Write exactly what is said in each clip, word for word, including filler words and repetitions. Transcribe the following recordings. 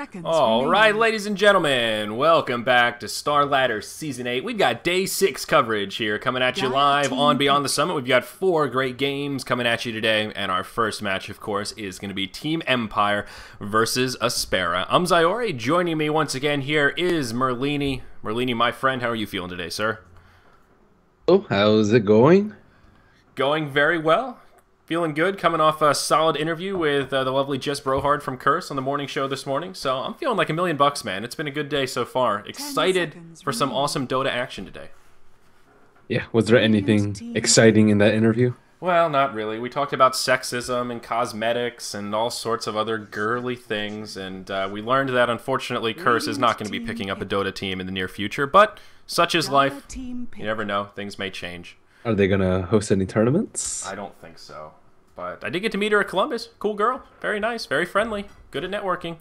seconds All remaining. right, ladies and gentlemen, welcome back to Star Ladder Season eight. We've got Day six coverage here coming at you Gaia live Team on Beyond the Peak. Summit. We've got four great games coming at you today, and our first match, of course, is going to be Team Empire versus Aspera. I'm Zyori. Joining me once again here is Merlini. Merlini, my friend, how are you feeling today, sir? Oh, how's it going? Going very well. Feeling good, coming off a solid interview with uh, the lovely Jess Brohard from Curse on the morning show this morning. So I'm feeling like a million bucks, man. It's been a good day so far. Excited for some awesome Dota action today. Yeah, was there anything exciting in that interview? Well, not really. We talked about sexism and cosmetics and all sorts of other girly things. And uh, we learned that, unfortunately, Curse is not going to be picking up a Dota team in the near future. But such is life. You never know. Things may change. Are they gonna host any tournaments? I don't think so. But I did get to meet her at Columbus. Cool girl. Very nice. Very friendly. Good at networking.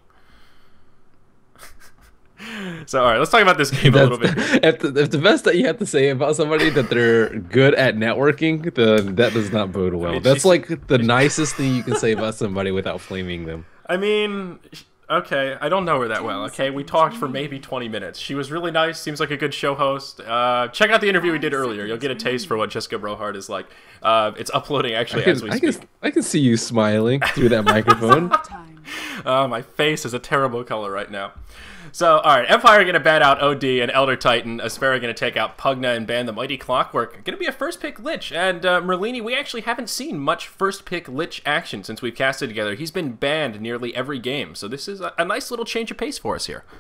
So, all right, let's talk about this game a little bit. If the, if the best that you have to say about somebody that they're good at networking, then that does not bode well. I mean, That's she's- like the nicest thing you can say about somebody without flaming them. I mean, okay, I don't know her that well, okay? We talked for maybe twenty minutes. She was really nice, seems like a good show host. Uh, check out the interview we did earlier. You'll get a taste for what Jessica Brohard is like. Uh, it's uploading, actually, I can, as we I, speak. can, I can see you smiling through that microphone. Time. Uh, my face is a terrible color right now. So, all right, Empire going to bat out O D and Elder Titan. Aspera going to take out Pugna and ban the Mighty Clockwork. Going to be a first-pick Lich. And uh, Merlini, we actually haven't seen much first-pick Lich action since we've casted together. He's been banned nearly every game. So this is a, a nice little change of pace for us here.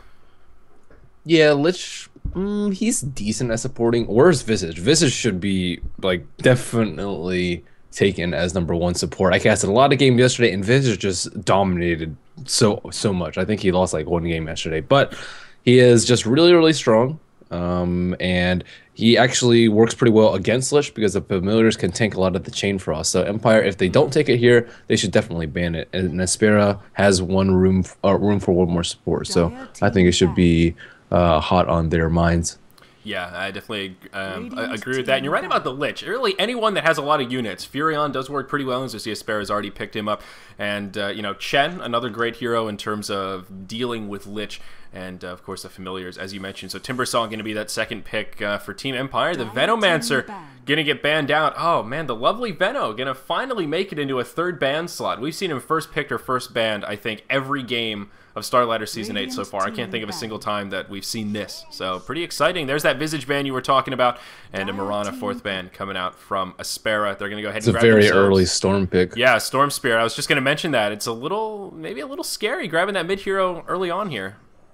Yeah, Lich, mm, he's decent at supporting. Where's Visage? Visage should be, like, definitely taken as number one support. I casted a lot of games yesterday, and Visage just dominated so so much. I think he lost, like, one game yesterday. But he is just really, really strong, um, and he actually works pretty well against Lich because the familiars can tank a lot of the Chain Frost. So Empire, if they don't take it here, they should definitely ban it. And Aspera has one room, uh, room for one more support. So I think it should be uh, hot on their minds. Yeah, I definitely um, I agree with that. And you're right about the Lich. Really, anyone that has a lot of units. Furion does work pretty well, as you see Aspera's already picked him up. And, uh, you know, Chen, another great hero in terms of dealing with Lich. And, uh, of course, the familiars, as you mentioned. So Timbersaw going to be that second pick uh, for Team Empire. The Venomancer going to get banned out. Oh, man, the lovely Veno going to finally make it into a third ban slot. We've seen him first picked or first banned, I think, every game of Star Ladder Season eight so far. I can't think of a single time that we've seen this. So pretty exciting. There's that Visage ban you were talking about, and a Marana fourth ban coming out from Aspera. They're going to go ahead It's and a grab very themselves. early Storm pick. Yeah, Storm Spear. I was just going to mention that. It's a little, maybe a little scary grabbing that mid-hero early on here.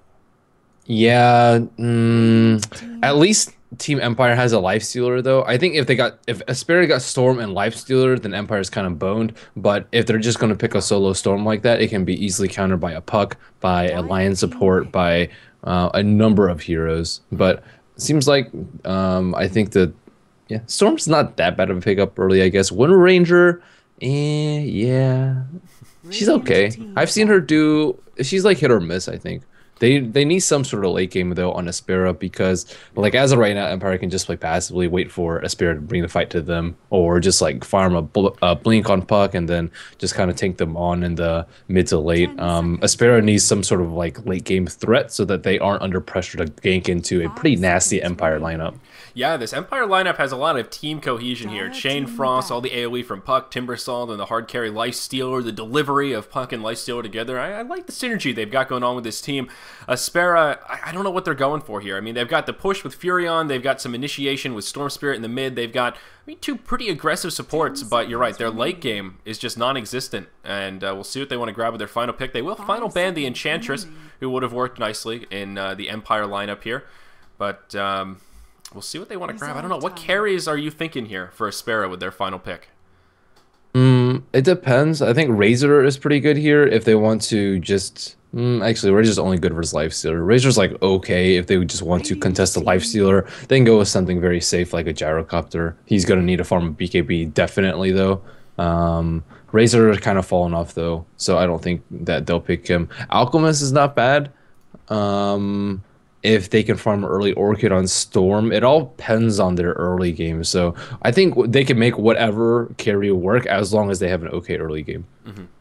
Yeah, mm, at least Team Empire has a Lifestealer, though. I think if they got if Aspera got Storm and Lifestealer, then Empire's kind of boned. But if they're just going to pick a solo Storm like that, it can be easily countered by a Puck, by a Lion support, by uh, a number of heroes. But it seems like um, I think that yeah, Storm's not that bad of a pickup early, I guess. Wind Ranger, eh, yeah, she's okay. I've seen her do. She's like hit or miss, I think. They they need some sort of late game, though, on Aspera because, like, as of right now, Empire can just play passively, wait for Aspera to bring the fight to them, or just, like, farm a, bl a Blink on Puck and then just kind of tank them on in the mid to late. Um, Aspera needs some sort of, like, late game threat so that they aren't under pressure to gank into a pretty nasty Empire lineup. Yeah, this Empire lineup has a lot of team cohesion here. Chain Frost, all the AoE from Puck, Timbersaw, and the hard carry Lifestealer, the delivery of Puck and Lifestealer together. I, I like the synergy they've got going on with this team. Aspera, I, I don't know what they're going for here. I mean, they've got the push with Furion, they've got some initiation with Storm Spirit in the mid, they've got, I mean, two pretty aggressive supports, but you're right, their late game is just non-existent, and uh, we'll see what they want to grab with their final pick. They will final ban the Enchantress, who would have worked nicely in uh, the Empire lineup here, but um, we'll see what they want to grab. I don't know, what carries are you thinking here for Aspera with their final pick? Mm, it depends. I think Razor is pretty good here if they want to just... Mm, actually, Razor's only good versus Lifestealer. Razor's like okay if they would just want to contest a Lifestealer. Then go with something very safe like a Gyrocopter. He's going to need a farm of B K B definitely, though. Um, Razor has kind of fallen off, though, so I don't think that they'll pick him. Alchemist is not bad. Um... If they can farm early Orchid on Storm, it all depends on their early game. So I think they can make whatever carry work as long as they have an okay early game. Mm-hmm.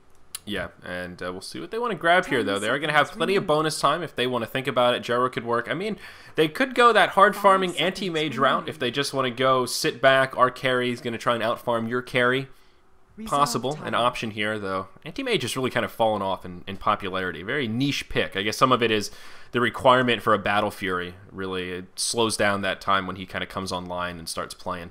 Yeah, and uh, we'll see what they want to grab here, though. They're going to have plenty of bonus time if they want to think about it. Jero could work. I mean, they could go that hard-farming anti-mage route if they just want to go sit back. Our carry is going to try and out-farm your carry. Possible, an option here, though. Anti-mage has really kind of fallen off in, in popularity. Very niche pick. I guess some of it is the requirement for a Battle Fury. Really, it slows down that time when he kind of comes online and starts playing.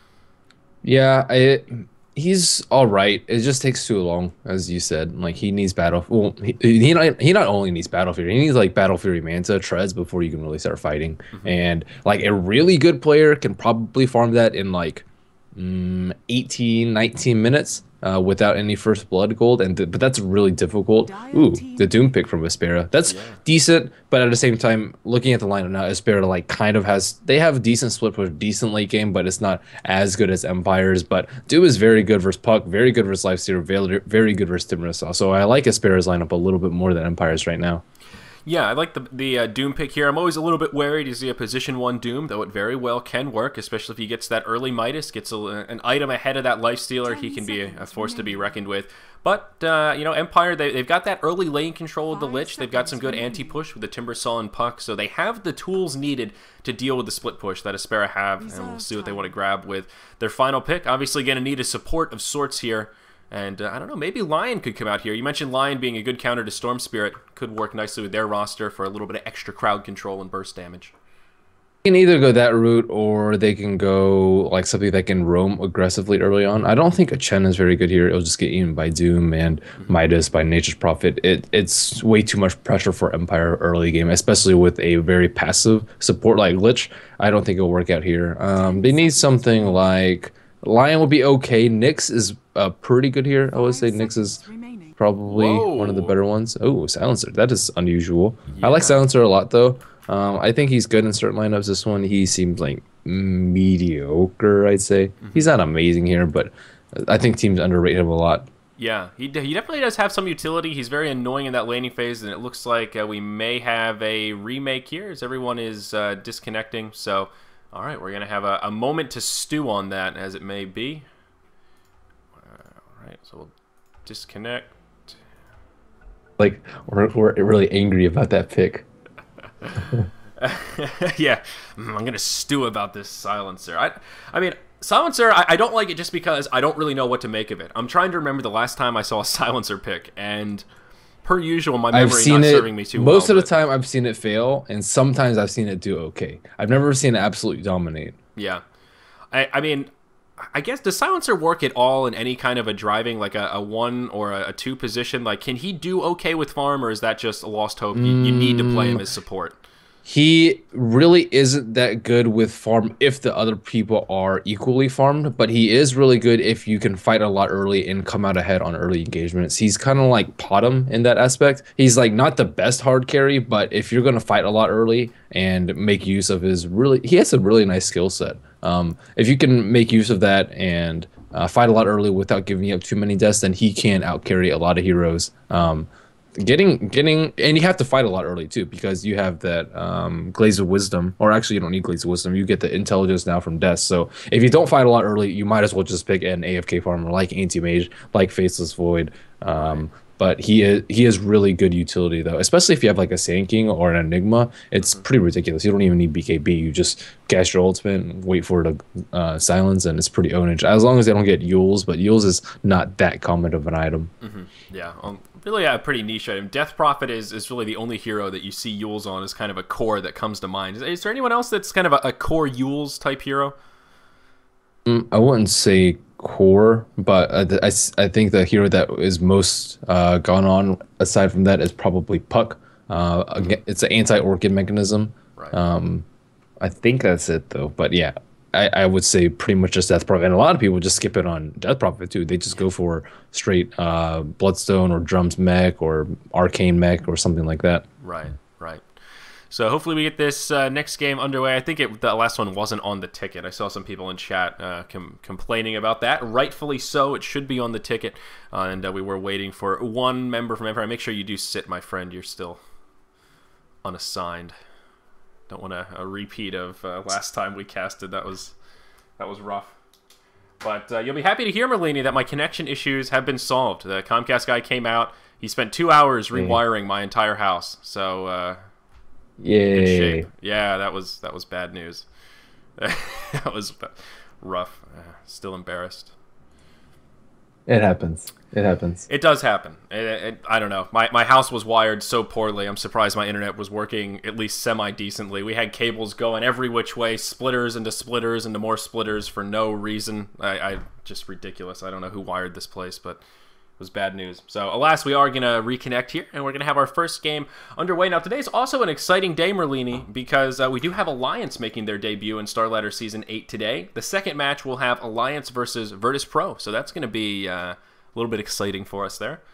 Yeah, I... He's all right. It just takes too long, as you said. Like he needs battle. Well, he he not, he not only needs Battle Fury. He needs like Battle Fury Manta treads before you can really start fighting. Mm-hmm. And like a really good player can probably farm that in like mm, eighteen, nineteen minutes uh, without any first blood gold. And th but that's really difficult. Ooh, the Doom pick from Aspera. That's yeah. decent, but at the same time, looking at the lineup now, Aspera like kind of has they have a decent split push, decent late game, but it's not as good as Empires. But Doom is very good versus Puck, very good versus Lifestealer, very very good versus Timbersaw. So I like Aspera's lineup a little bit more than Empires right now. Yeah, I like the the uh, Doom pick here. I'm always a little bit wary to see a position one Doom, though it very well can work, especially if he gets that early Midas, gets a, an item ahead of that Lifestealer. He can be a, a force to be reckoned with. But, uh, you know, Empire, they, they've got that early lane control of the Lich. They've got some good anti-push with the Timbersaw and Puck, so they have the tools needed to deal with the split push that Aspera have, and we'll see what they want to grab with their final pick. Obviously going to need a support of sorts here. And, uh, I don't know, maybe Lion could come out here. You mentioned Lion being a good counter to Storm Spirit. Could work nicely with their roster for a little bit of extra crowd control and burst damage. They can either go that route or they can go like something that can roam aggressively early on. I don't think a Chen is very good here. It'll just get eaten by Doom and mm-hmm. Midas by Nature's Prophet. It, it's way too much pressure for Empire early game, especially with a very passive support like Lich. I don't think it'll work out here. Um, they need something like... Lion will be okay. Nyx is uh, pretty good here. I would say Nyx is probably Whoa. one of the better ones. Oh, Silencer. That is unusual. Yeah. I like Silencer a lot, though. Um, I think he's good in certain lineups. This one, he seems like mediocre, I'd say. Mm-hmm. He's not amazing here, but I think teams underrate him a lot. Yeah, he, he definitely does have some utility. He's very annoying in that laning phase, and it looks like uh, we may have a remake here as everyone is uh, disconnecting. So... All right, we're going to have a, a moment to stew on that, as it may be. All right, so we'll disconnect. Like, we're, we're really angry about that pick. Yeah, I'm going to stew about this Silencer. I, I mean, Silencer, I, I don't like it just because I don't really know what to make of it. I'm trying to remember the last time I saw a Silencer pick, and... Per usual, my memory I've seen not it, serving me too most well. Most of but... the time, I've seen it fail, and sometimes I've seen it do okay. I've never seen it absolutely dominate. Yeah. I, I mean, I guess, does Silencer work at all in any kind of a driving, like a, a one or a, a two position? Like, can he do okay with farm, or is that just a lost hope? You, you need to play him as support. He really isn't that good with farm if the other people are equally farmed, but he is really good if you can fight a lot early and come out ahead on early engagements. He's kind of like Potom in that aspect. He's like not the best hard carry, but if you're going to fight a lot early and make use of his really, he has a really nice skill set. Um, if you can make use of that and uh, fight a lot early without giving up too many deaths, then he can out carry a lot of heroes. Um, Getting, getting, and you have to fight a lot early too, because you have that um, Glaze of Wisdom, or actually you don't need Glaze of Wisdom. You get the intelligence now from Death. So if you don't fight a lot early, you might as well just pick an A F K farmer like Anti-Mage, like Faceless Void. Um, but he is he is really good utility though, especially if you have like a Sand King or an Enigma. It's pretty ridiculous. You don't even need B K B. You just cast your ultimate and wait for it to uh, silence, and it's pretty ownage. As long as they don't get Yules, but Yules is not that common of an item. Mm-hmm. Yeah. Um Really a pretty niche item. Death Prophet is, is really the only hero that you see Yules on as kind of a core that comes to mind. Is, is there anyone else that's kind of a, a core Yules type hero? Mm, I wouldn't say core, but I, I, I think the hero that is most uh, gone on aside from that is probably Puck. Uh, again, it's an anti-Orchid mechanism. Right. Um, I think that's it though. But yeah, I, I would say pretty much just Death Prophet. And a lot of people just skip it on Death Prophet too. They just go for straight uh, Bloodstone or Drums mech or Arcane mech or something like that. Right, right. So hopefully we get this uh, next game underway. I think it, the last one wasn't on the ticket. I saw some people in chat uh, com complaining about that. Rightfully so. It should be on the ticket. Uh, and uh, we were waiting for one member from Empire. Make sure you do sit, my friend. You're still unassigned. Don't want a, a repeat of uh, last time we casted. That was that was rough. But uh, you'll be happy to hear, Merlini, that my connection issues have been solved. The Comcast guy came out. He spent two hours rewiring my entire house. So, uh, Yay. good shape. Yeah, that was that was bad news. That was rough. Uh, still embarrassed. It happens. It happens. It does happen. It, it, I don't know. My, my house was wired so poorly. I'm surprised my internet was working at least semi-decently. We had cables going every which way, splitters into splitters into more splitters for no reason. I, I just ridiculous. I don't know who wired this place, but it was bad news. So, alas, we are going to reconnect here, and we're going to have our first game underway. Now, today's also an exciting day, Merlini, because uh, we do have Alliance making their debut in Starladder Season eight today. The second match will have Alliance versus Virtus Pro, so that's going to be uh, a little bit exciting for us there.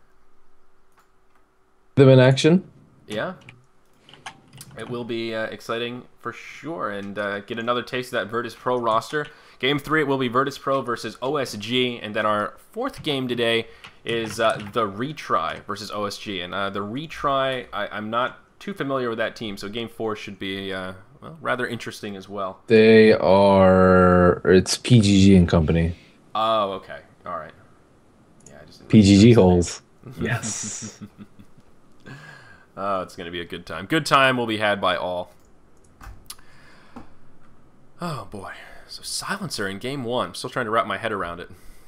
Them in action? Yeah. It will be uh, exciting for sure, and uh, get another taste of that Virtus Pro roster. Game three, it will be Virtus Pro versus O S G, and then our fourth game today is uh, the Retry versus O S G. And uh, the Retry, I, I'm not too familiar with that team, so game four should be uh, well, rather interesting as well. They are... It's P G G and company. Oh, okay. All right. Yeah, I just P G G holes. Yes. Oh, it's going to be a good time. Good time will be had by all. Oh, boy. So Silencer in game one. I'm still trying to wrap my head around it.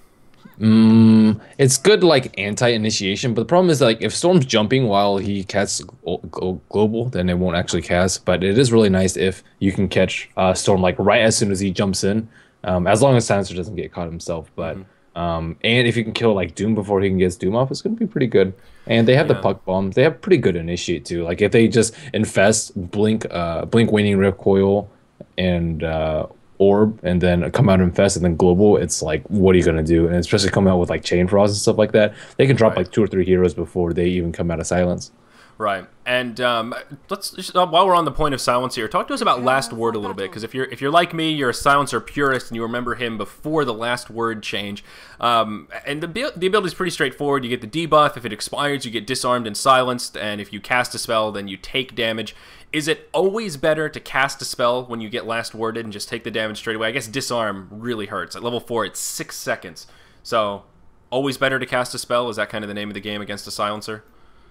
Mm, it's good like anti-initiation, but the problem is like if Storm's jumping while he casts global, then it won't actually cast. But it is really nice if you can catch uh, Storm like right as soon as he jumps in, um, as long as Silencer doesn't get caught himself. But mm-hmm. um, and if you can kill like Doom before he can get Doom off, it's gonna be pretty good. And they have yeah. the puck bombs. They have pretty good initiate too. Like if they just infest Blink, uh, Blink Waning Recoil, and uh, Orb, and then come out and infest, and then global, it's like, what are you gonna do? And especially come out with like Chain Frost and stuff like that, they can drop right. like two or three heroes before they even come out of silence. Right, and um, let's just, uh, while we're on the point of Silence here, talk to us about Last Word a little bit, because if you're if you're like me, you're a Silencer purist, and you remember him before the Last Word change. Um, and the the ability is pretty straightforward. You get the debuff. If it expires, you get disarmed and silenced, and if you cast a spell, then you take damage. Is it always better to cast a spell when you get Last Worded and just take the damage straight away? I guess Disarm really hurts. At level four, it's six seconds. So, always better to cast a spell? Is that kind of the name of the game against a Silencer?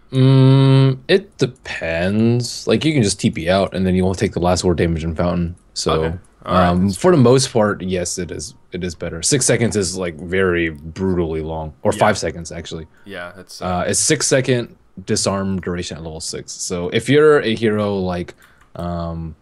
Mm, it depends. Like, you can just T P out, and then you won't take the Last Word damage in Fountain. So, okay. right, um, for the most part, yes, it is It is better. Six seconds is, like, very brutally long. Or yeah. five seconds, actually. Yeah, it's... Uh, uh, it's six second... disarm duration at level six. So if you're a hero like um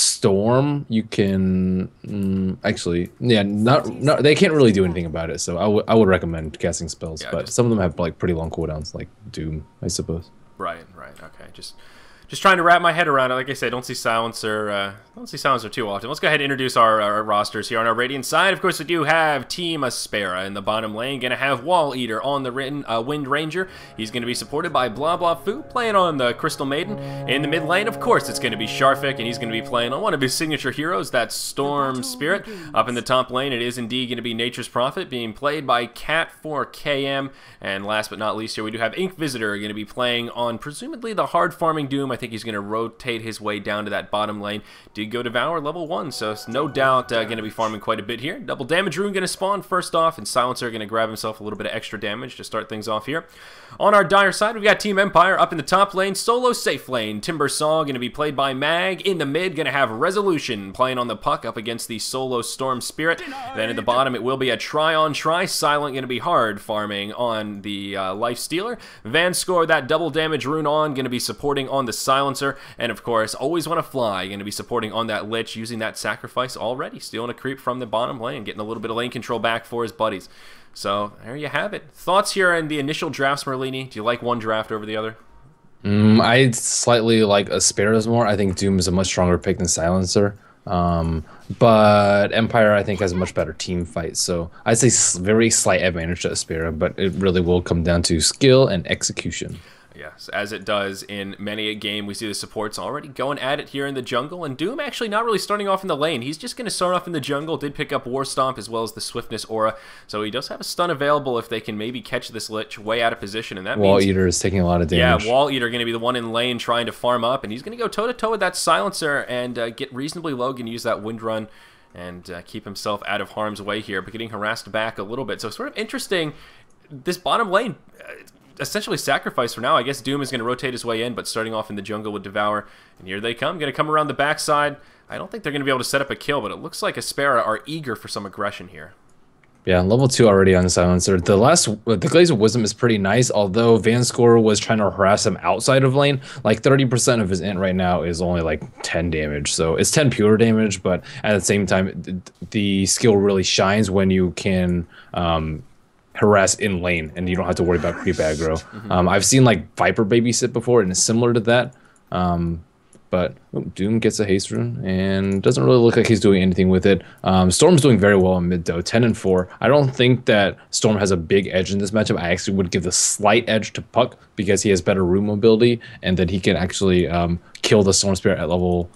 Storm, you can mm, actually yeah not not they can't really do anything about it, so I would I would recommend casting spells. Yeah, but just, some of them have like pretty long cooldowns, like Doom, I suppose. Right, right, okay. Just Just trying to wrap my head around it. Like I said, don't see Silencer. Uh, don't see Silencer too often. Let's go ahead and introduce our, our rosters here on our Radiant side. Of course, we do have Team Aspera in the bottom lane. Going to have Wall Eater on the written, uh, Wind Ranger. He's going to be supported by Blah Blah Fu, playing on the Crystal Maiden. In the mid lane, of course, it's going to be Sharfik, and he's going to be playing on one of his signature heroes, that's Storm Spirit. Up in the top lane, it is indeed going to be Nature's Prophet, being played by Cat for K M. And last but not least here, we do have Ink Visitor going to be playing on presumably the hard farming Doom. I think he's going to rotate his way down to that bottom lane. Did go Devour level one, so it's no doubt uh, going to be farming quite a bit here. Double Damage Rune going to spawn first off, and Silencer going to grab himself a little bit of extra damage to start things off here. On our Dire side, we've got Team Empire up in the top lane. Solo safe lane, Timber Saw going to be played by Mag. In the mid, going to have Resolution playing on the puck up against the Solo Storm Spirit. Then at the bottom, it will be a try-on-try. Silent going to be hard farming on the uh, Life Stealer. Van Score, that double damage rune on, going to be supporting on the Silencer. And of course, Always Wanna Fly, going to be supporting on that Lich, using that sacrifice already. Stealing a creep from the bottom lane, getting a little bit of lane control back for his buddies. So, there you have it. Thoughts here in the initial drafts, Merlini? Do you like one draft over the other? Mm, I slightly like Aspera's more. I think Doom is a much stronger pick than Silencer. Um, but Empire, I think, has a much better team fight. So, I'd say very slight advantage to Aspera, but it really will come down to skill and execution. Yes, as it does in many a game, we see the supports already going at it here in the jungle, and Doom actually not really starting off in the lane. He's just going to start off in the jungle, did pick up War Stomp as well as the Swiftness Aura, so he does have a stun available if they can maybe catch this Lich way out of position, and that Wall means... Eater is taking a lot of damage. Yeah, Wall Eater going to be the one in lane trying to farm up, and he's going to go toe-to-toe with that Silencer and uh, get reasonably low, and use that Wind Run, and uh, keep himself out of harm's way here, but getting harassed back a little bit. So sort of interesting, this bottom lane, uh, essentially sacrificed for now. I guess Doom is going to rotate his way in, but starting off in the jungle with Devour. And here they come, going to come around the backside. I don't think they're going to be able to set up a kill, but it looks like Aspera are eager for some aggression here. Yeah, level two already on Silencer. The last, the Glaze of Wisdom is pretty nice, although Vanscore was trying to harass him outside of lane. Like thirty percent of his int right now is only like ten damage. So it's ten pure damage, but at the same time, the, the skill really shines when you can um, harass in lane and you don't have to worry about creep aggro. Mm-hmm. um, I've seen like Viper babysit before and it's similar to that. Um, But oh, Doom gets a haste rune and doesn't really look like he's doing anything with it. Um, Storm's doing very well in mid though, ten and four. I don't think that Storm has a big edge in this matchup. I actually would give the slight edge to Puck because he has better rune mobility and that he can actually um, kill the Storm Spirit at level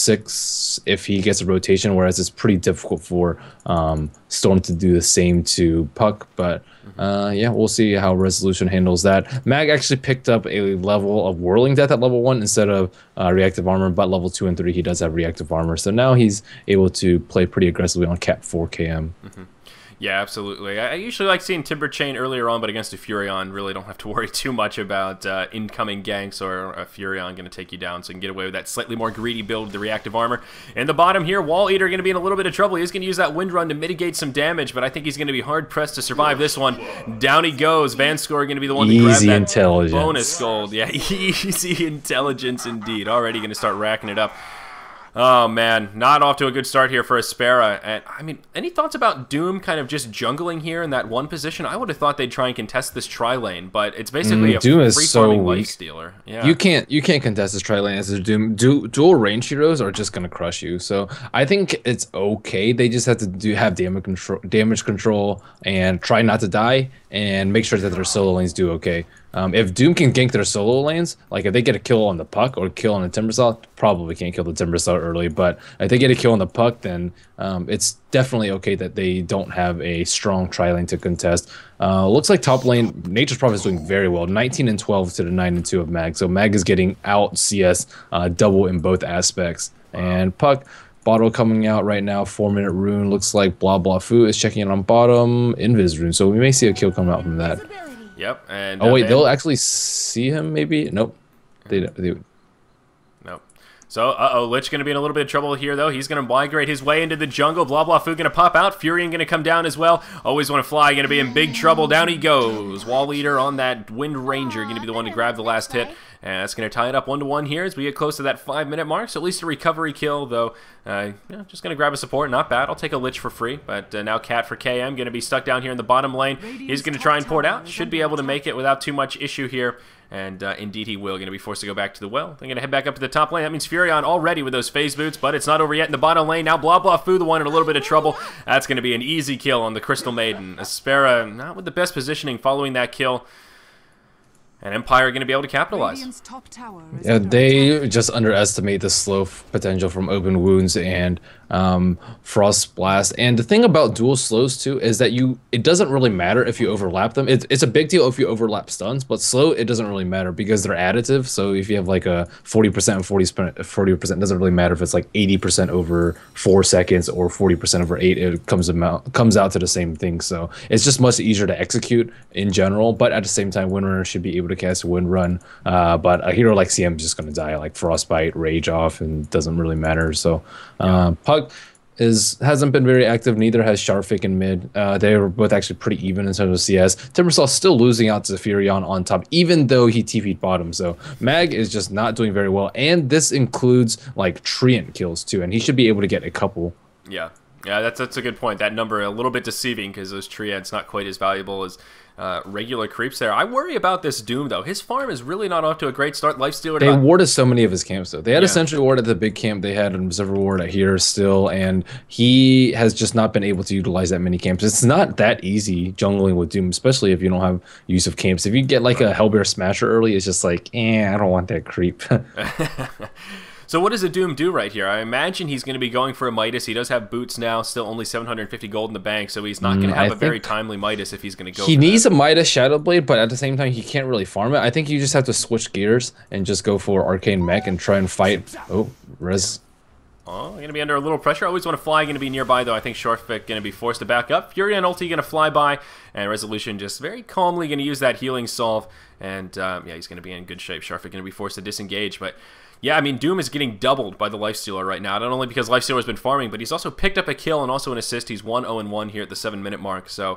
six if he gets a rotation, whereas it's pretty difficult for um, Storm to do the same to Puck. But uh, yeah, we'll see how Resolution handles that. Mag actually picked up a level of Whirling Death at level one instead of uh, Reactive Armor, but level two and three he does have Reactive Armor, so now he's able to play pretty aggressively on cap four K M. Mm-hmm. Yeah, absolutely. I usually like seeing Timber Chain earlier on, but against a Furion, really don't have to worry too much about uh, incoming ganks or a Furion going to take you down, so you can get away with that slightly more greedy build with the Reactive Armor. In the bottom here, Wall Eater going to be in a little bit of trouble. He's going to use that Wind Run to mitigate some damage, but I think he's going to be hard-pressed to survive this one. Down he goes. Vanscore going to be the one to grab that intelligence. bonus gold. Yeah, easy intelligence indeed. Already going to start racking it up. Oh, man, not off to a good start here for Aspera. And I mean, any thoughts about Doom kind of just jungling here in that one position? I would have thought they'd try and contest this tri-lane, but it's basically mm, a Doom is free-farming so life stealer. Yeah. You can't you can't contest this tri-lane as a Doom. Du dual range heroes are just gonna crush you. So I think it's okay. They just have to do have damage control, damage control, and try not to die, and make sure that their solo lanes do okay. Um, if Doom can gank their solo lanes, like if they get a kill on the Puck or kill on the Timbersaw, probably can't kill the Timbersaw early, but if they get a kill on the Puck, then um, it's definitely okay that they don't have a strong tri-lane to contest. Uh, looks like top lane, Nature's Prophet is doing very well, nineteen and twelve to the nine and two of Mag, so Mag is getting out C S uh, double in both aspects. And Puck, bottle coming out right now, four minute rune, looks like Blah Blah Fu is checking in on bottom, Invis rune, so we may see a kill coming out from that. Yep. And oh uh, wait, man. they'll actually see him maybe? Nope. They, they Nope. So, uh-oh, Lich going to be in a little bit of trouble here, though. He's going to migrate his way into the jungle. Blah Blah Fu going to pop out. Furion going to come down as well. Always Want to Fly going to be in big trouble. Down he goes. Wall Eater on that Wind Ranger going to be the one to grab the last hit. And that's going to tie it up one to one here as we get close to that five minute mark. So at least a recovery kill, though. Uh, yeah, just going to grab a support. Not bad. I'll take a Lich for free. But uh, now Cat for K M going to be stuck down here in the bottom lane. He's going to try and pour it out. Should be able to make it without too much issue here. And uh, indeed he will. Going to be forced to go back to the well. They're going to head back up to the top lane. That means Furion already with those phase boots, but it's not over yet in the bottom lane. Now Blah Blah Fu, the one in a little bit of trouble. That's going to be an easy kill on the Crystal Maiden. Aspera not with the best positioning following that kill. And Empire going to be able to capitalize. Yeah, they just underestimate the slow potential from Open Wounds and um, Frost Blast. And the thing about dual slows too is that you it doesn't really matter if you overlap them. It, it's a big deal if you overlap stuns, but slow it doesn't really matter because they're additive. So if you have like a forty percent and forty percent, it doesn't really matter if it's like eighty percent over four seconds or forty percent over eight. It comes out comes out to the same thing. So it's just much easier to execute in general. But at the same time, Windrunner should be able to cast a Wind Run. Uh, but a hero like C M is just going to die, like Frostbite, Rage off, and doesn't really matter. So uh, Puck is hasn't been very active. Neither has Sharfik in mid. Uh, they were both actually pretty even in terms of C S. Timbersaw still losing out to Furion on top, even though he T P'd bottom. So Mag is just not doing very well. And this includes like Treant kills too, and he should be able to get a couple. Yeah. Yeah, that's that's a good point. That number a little bit deceiving because those Treants not quite as valuable as uh, regular creeps there. I worry about this Doom though. His farm is really not off to a great start. Lifestealer. They warded so many of his camps though. They had yeah. a Sentry Ward at the big camp. They had an Observer Ward at here still, and he has just not been able to utilize that many camps. It's not that easy jungling with Doom, especially if you don't have use of camps. If you get like a Hellbear Smasher early, it's just like, eh, I don't want that creep. So what does a Doom do right here? I imagine he's going to be going for a Midas. He does have boots now, still only seven hundred fifty gold in the bank, so he's not going to have mm, a very timely Midas if he's going to go He for needs that. a Midas Shadow Blade, but at the same time, he can't really farm it. I think you just have to switch gears and just go for Arcane Mech and try and fight. Oh, Res. Oh, going to be under a little pressure. Always want to fly. Going to be nearby, though. I think Sharfik going to be forced to back up. Furion ulti going to fly by. And Resolution just very calmly going to use that healing solve. And, um, yeah, he's going to be in good shape. Sharfik going to be forced to disengage. But, yeah, I mean, Doom is getting doubled by the Lifestealer right now. Not only because Lifestealer has been farming, but he's also picked up a kill and also an assist. He's one oh one here at the seven minute mark. So,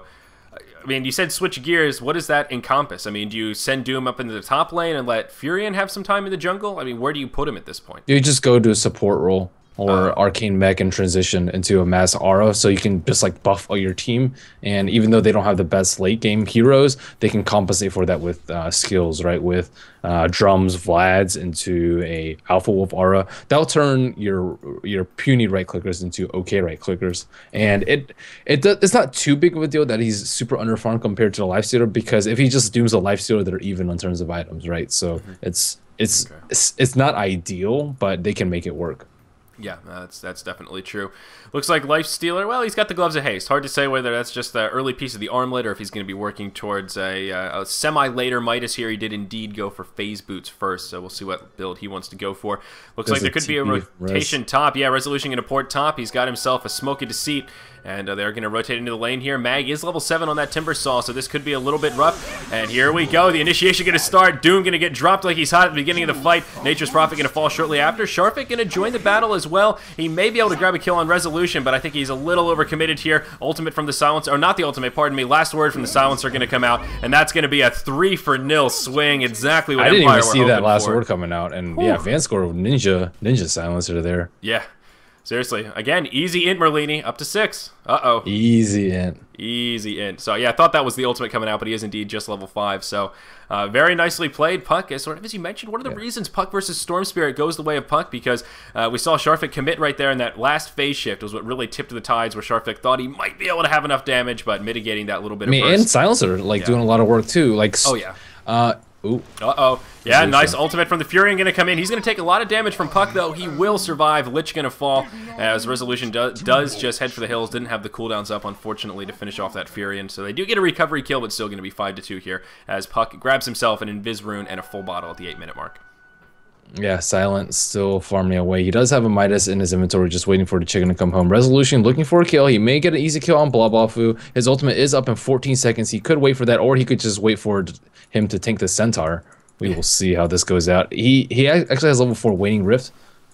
I mean, you said switch gears. What does that encompass? I mean, do you send Doom up into the top lane and let Furion have some time in the jungle? I mean, where do you put him at this point? You just go to a support role or uh, arcane mech and transition into a mass aura, so you can just like buff all your team. And even though they don't have the best late game heroes, they can compensate for that with uh, skills, right? With uh, drums, Vlads into a Alpha Wolf aura. That'll turn your your puny right clickers into okay right clickers. And it it it's not too big of a deal that he's super underfarmed compared to the Lifestealer, because if he just dooms a Lifestealer, they're even in terms of items, right? So mm-hmm. it's it's, okay. it's it's not ideal, but they can make it work. Yeah, that's that's definitely true. Looks like Lifestealer, well, he's got the Gloves of Haste. Hard to say whether that's just the early piece of the armlet or if he's going to be working towards a, uh, a semi-later Midas here. He did indeed go for Phase Boots first, so we'll see what build he wants to go for. Looks There's like there could be a rotation res. top. Yeah, Resolution going to port top. He's got himself a Smoky Deceit, and uh, they're going to rotate into the lane here. Mag is level seven on that Timbersaw, so this could be a little bit rough. And here we go. The initiation going to start. Doom going to get dropped like he's hot at the beginning of the fight. Nature's Prophet going to fall shortly after. Sharfik going to join the battle as well. He may be able to grab a kill on Resolution, but I think he's a little overcommitted here. Ultimate from the Silencer, or not the ultimate, pardon me. Last word from the Silencer going to come out, and that's going to be a three for nil swing. Exactly what I didn't Empire even see that last for. word coming out, and Ooh. yeah, Vanscore Ninja Ninja Silencer there. Yeah. Seriously. Again, easy int Merlini, up to six. Uh-oh. Easy int. Easy int. So, yeah, I thought that was the ultimate coming out, but he is indeed just level five. So, uh, very nicely played. Puck, as sort of as you mentioned, one of the yeah. reasons Puck versus Storm Spirit goes the way of Puck, because uh, we saw Sharfik commit right there in that last phase shift was what really tipped the tides, where Sharfik thought he might be able to have enough damage, but mitigating that little bit I mean, of burst. And Silencer, like, yeah. doing a lot of work, too. Like, oh, yeah. Uh, Ooh. Uh-oh. Yeah, nice ultimate from the Furion going to come in. He's going to take a lot of damage from Puck, though. He will survive. Lich going to fall, as Resolution do does just head for the hills. Didn't have the cooldowns up, unfortunately, to finish off that Furion. So they do get a recovery kill, but still going to be five to two here, as Puck grabs himself an Invis Rune and a full bottle at the eight minute mark. Yeah, Silent still farming away. He does have a Midas in his inventory, just waiting for the chicken to come home. Resolution looking for a kill. He may get an easy kill on Blabafu. His ultimate is up in fourteen seconds. He could wait for that, or he could just wait for him to tank the Centaur. We will see how this goes out. He he actually has level four Waning Rift.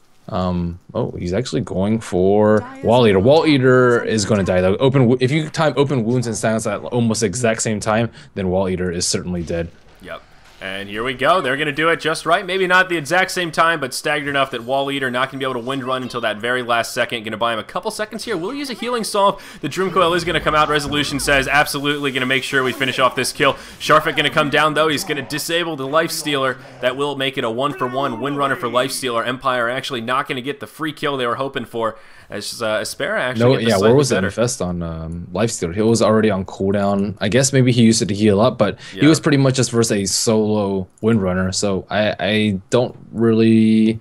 Um, oh, he's actually going for Wall Eater. Wall Eater is going to die though. Open if you time open wounds and silence at almost the exact same time, then Wall Eater is certainly dead. Yep. And here we go. They're going to do it just right. Maybe not the exact same time, but staggered enough that Wall Eater not going to be able to wind run until that very last second. Going to buy him a couple seconds here. Will use a healing solve. The Dream Coil is going to come out. Resolution says absolutely going to make sure we finish off this kill. Sharfik going to come down, though. He's going to disable the Lifestealer. That will make it a one-for-one Windrunner for Lifestealer. Empire actually not going to get the free kill they were hoping for. As uh, Aspera actually no, yeah, where was it? Infest on um, Lifestealer. He was already on cooldown. I guess maybe he used it to heal up, but yeah. he was pretty much just versus a solo Windrunner. So I, I don't really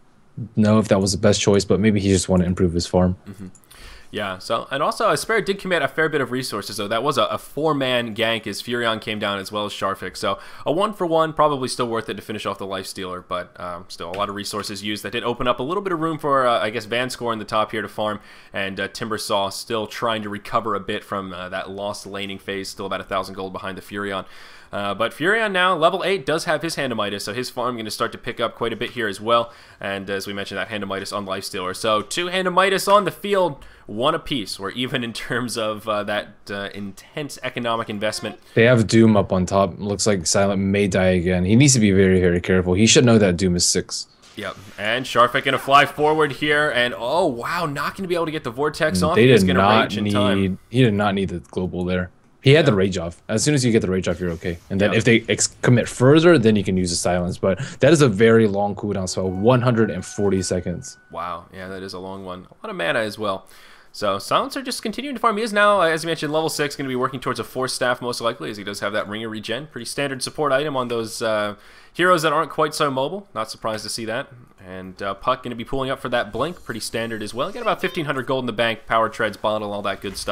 know if that was the best choice, but maybe he just wanted to improve his farm. Mm-hmm. Yeah, so, and also, Aspera did commit a fair bit of resources, though. That was a, a four-man gank as Furion came down as well as Sharfik. So, a one-for-one, probably still worth it to finish off the Lifestealer, but um, still a lot of resources used. That did open up a little bit of room for, uh, I guess, Vanscore in the top here to farm, and uh, Timbersaw still trying to recover a bit from uh, that lost laning phase, still about a thousand gold behind the Furion. Uh, but Furion now, level eight, does have his Hand of Midas, so his farm going to start to pick up quite a bit here as well. And as we mentioned, that Hand of Midas on Lifestealer. So two Hand of Midas on the field, one apiece. We're even in terms of uh, that uh, intense economic investment. They have Doom up on top. Looks like Silent may die again. He needs to be very, very careful. He should know that Doom is six. Yep, and Sharfik going to fly forward here, and oh wow, not going to be able to get the Vortex off. They did not need. In time. He did not need the global there. He had the rage off. As soon as you get the rage off, you're okay. And then yep. if they ex commit further, then you can use the silence. But that is a very long cooldown spell, one hundred forty seconds. Wow, yeah, that is a long one. A lot of mana as well. So Silencer just continuing to farm. He is now, as you mentioned, level six, going to be working towards a Force Staff most likely, as he does have that Ring of Regen. Pretty standard support item on those uh, heroes that aren't quite so mobile. Not surprised to see that. And uh, Puck going to be pulling up for that Blink. Pretty standard as well. Got about fifteen hundred gold in the bank, Power Treads, Bottle, all that good stuff.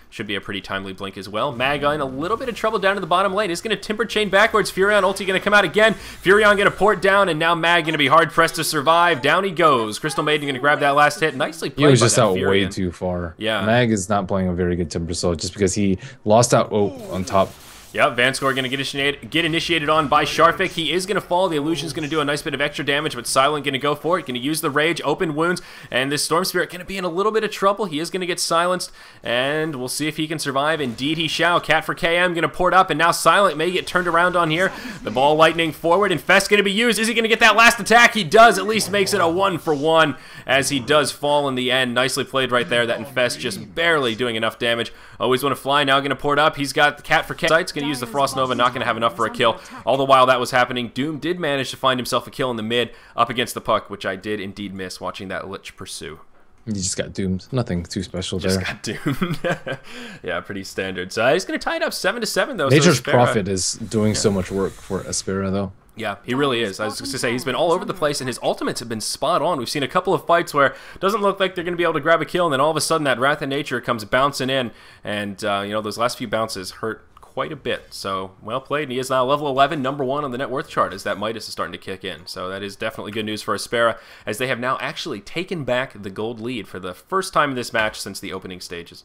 Should be a pretty timely blink as well. Magi in a little bit of trouble down to the bottom lane. Is going to Timber Chain backwards. Furion ulti going to come out again. Furion going to port down, and now Mag going to be hard-pressed to survive. Down he goes. Crystal Maiden going to grab that last hit. Nicely played. He was by just that out Furion. way too far. Yeah. Mag is not playing a very good Timber Soul just because he lost out oh, on top. Yep, Vanscore going to get initiated, get initiated on by Sharfik. He is going to fall. The Illusion's going to do a nice bit of extra damage, but Silent going to go for it. Going to use the Rage, open wounds, and this Storm Spirit going to be in a little bit of trouble. He is going to get silenced, and we'll see if he can survive. Indeed, he shall. Cat for K M going to port up, and now Silent may get turned around on here. The ball lightning forward, and Fest going to be used. Is he going to get that last attack? He does. At least makes it a one for one, as he does fall in the end. Nicely played right there. That Infest just barely doing enough damage. Always want to fly. Now going to port up. He's got the Cat for K M. Sight's going to use the Frost Nova. Not going to have enough for a kill. All the while that was happening, Doom did manage to find himself a kill in the mid up against the puck, which I did indeed miss watching that Lich pursue. You just got doomed. Nothing too special just there. Just got doomed. Yeah, pretty standard. So he's going to tie it up seven to seven though. Nature's so Prophet is doing yeah. so much work for Aspera though. Yeah, he really is. I was just going to say, he's been all over the place, and his ultimates have been spot on. We've seen a couple of fights where it doesn't look like they're going to be able to grab a kill, and then all of a sudden that Wrath of Nature comes bouncing in, and, uh, you know, those last few bounces hurt quite a bit. So, well played, and he is now level eleven, number one on the net worth chart, as that Midas is starting to kick in. So that is definitely good news for Aspera, as they have now actually taken back the gold lead for the first time in this match since the opening stages.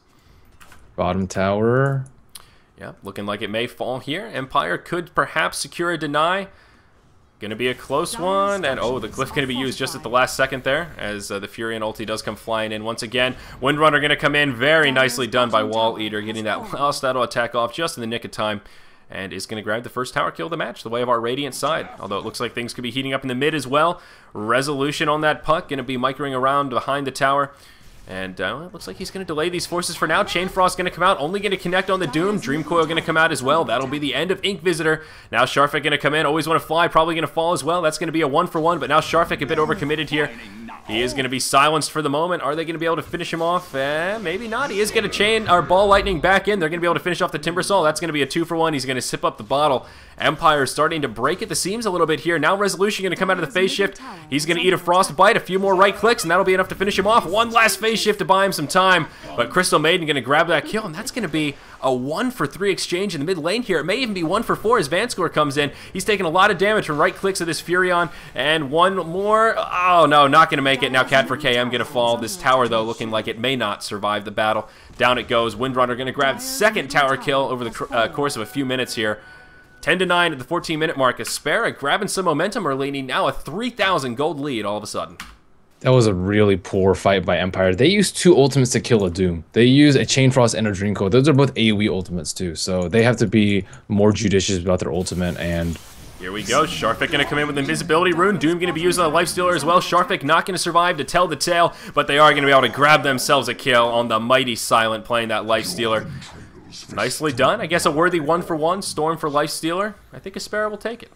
Bottom tower. Yeah, looking like it may fall here. Empire could perhaps secure a deny. Going to be a close one, and oh, the Glyph going to be used just at the last second there, as uh, the Furion ulti does come flying in once again. Windrunner going to come in, very nicely done by Wall Eater, getting that last auto attack off just in the nick of time, and is going to grab the first tower kill of the match, the way of our Radiant side. Although it looks like things could be heating up in the mid as well. Resolution on that puck, going to be microing around behind the tower. And uh, it looks like he's going to delay these forces for now. Chain Frost going to come out, only going to connect on the Doom. Dream Coil going to come out as well. That'll be the end of Ink Visitor. Now Sharfik going to come in, always want to fly, probably going to fall as well. That's going to be a one for one, but now Sharfik a bit overcommitted here. He is going to be silenced for the moment. Are they going to be able to finish him off? Eh, maybe not. He is going to chain our Ball Lightning back in. They're going to be able to finish off the Timbersaw. That's going to be a two for one. He's going to sip up the bottle. Empire is starting to break at the seams a little bit here. Now Resolution going to come out of the phase shift. He's going to eat a Frostbite, a few more right clicks, and that'll be enough to finish him off. One last phase shift to buy him some time. But Crystal Maiden going to grab that kill, and that's going to be a one for three exchange in the mid lane here. It may even be one for four as Vanscore comes in. He's taking a lot of damage from right clicks of this Furion, and one more. Oh no, not going to make it. Now Cat for K M going to fall. This tower though looking like it may not survive the battle. Down it goes. Windrunner going to grab the second tower kill over the uh, course of a few minutes here. ten to nine at the fourteen minute mark. Aspera grabbing some momentum early, now a three thousand gold lead all of a sudden. That was a really poor fight by Empire. They used two ultimates to kill a Doom. They use a Chain Frost and a Dream Coil. Those are both AoE ultimates too, so they have to be more judicious about their ultimate. And here we go. Sharfik going to come in with Invisibility Rune. Doom going to be using the Lifestealer as well. Sharfik not going to survive to tell the tale, but they are going to be able to grab themselves a kill on the mighty Silent playing that Lifestealer. Nicely done. I guess a worthy one for one. Storm for Lifestealer. I think Aspera will take it.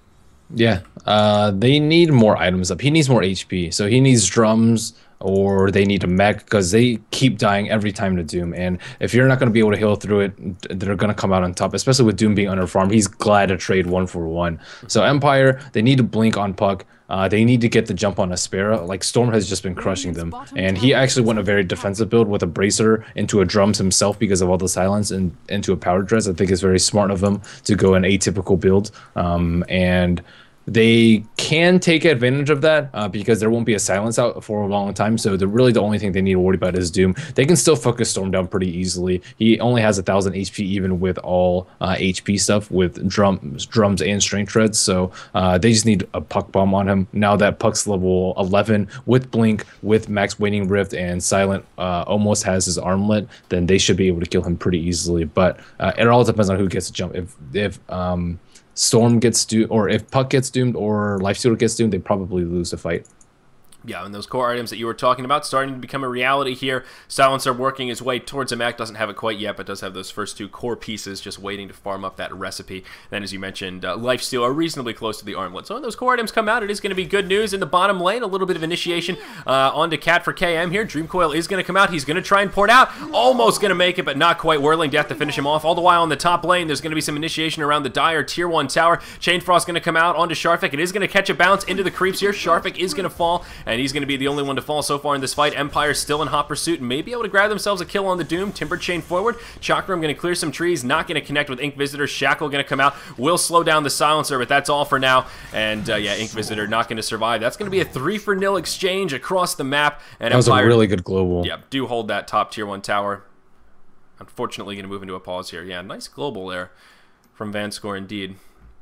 Yeah, uh, they need more items up. He needs more H P, so he needs drums or they need a mech because they keep dying every time to Doom. And if you're not going to be able to heal through it, they're going to come out on top, especially with Doom being underfarmed. He's glad to trade one for one. So Empire, they need to blink on puck. Uh, they need to get the jump on Aspera. Like, Storm has just been crushing them. And he actually went a very defensive build with a Bracer into a drums himself because of all the silence and into a power dress. I think it's very smart of him to go an atypical build. Um, and they can take advantage of that uh, because there won't be a silence out for a long time. So the really the only thing they need to worry about is Doom. They can still focus Storm down pretty easily. He only has a thousand H P even with all uh, H P stuff with drums, drums and strength treads. So uh, they just need a puck bomb on him. Now that puck's level eleven with blink, with max waning rift, and silent uh, almost has his armlet, then they should be able to kill him pretty easily. But uh, it all depends on who gets to jump. If if um, Storm gets doomed, or if Puck gets doomed, or Lifestealer gets doomed, they probably lose the fight. Yeah, and those core items that you were talking about starting to become a reality here. Silencer working his way towards a mech, doesn't have it quite yet, but does have those first two core pieces just waiting to farm up that recipe. Then, as you mentioned, uh, Lifesteal are reasonably close to the armlet. So when those core items come out, it is going to be good news in the bottom lane. A little bit of initiation uh, onto Cat for K M here. Dream Coil is going to come out. He's going to try and port out. Almost going to make it, but not quite. Whirling Death to finish him off. All the while on the top lane, there's going to be some initiation around the Dire Tier one tower. Chain Frost going to come out onto Sharfik. It is going to catch a bounce into the creeps here. Sharfik is going to fall, and and he's going to be the only one to fall so far in this fight. Empire still in hot pursuit and may be able to grab themselves a kill on the Doom. Timber Chain forward. Chakram going to clear some trees, not going to connect with Ink Visitor. Shackle going to come out, will slow down the Silencer, but that's all for now. And uh, yeah, Ink Visitor not going to survive. That's going to be a three for nil exchange across the map. And that was Empire, a really good global. Yeah, do hold that top tier one tower. Unfortunately, going to move into a pause here. Yeah, nice global there from Vanscore indeed.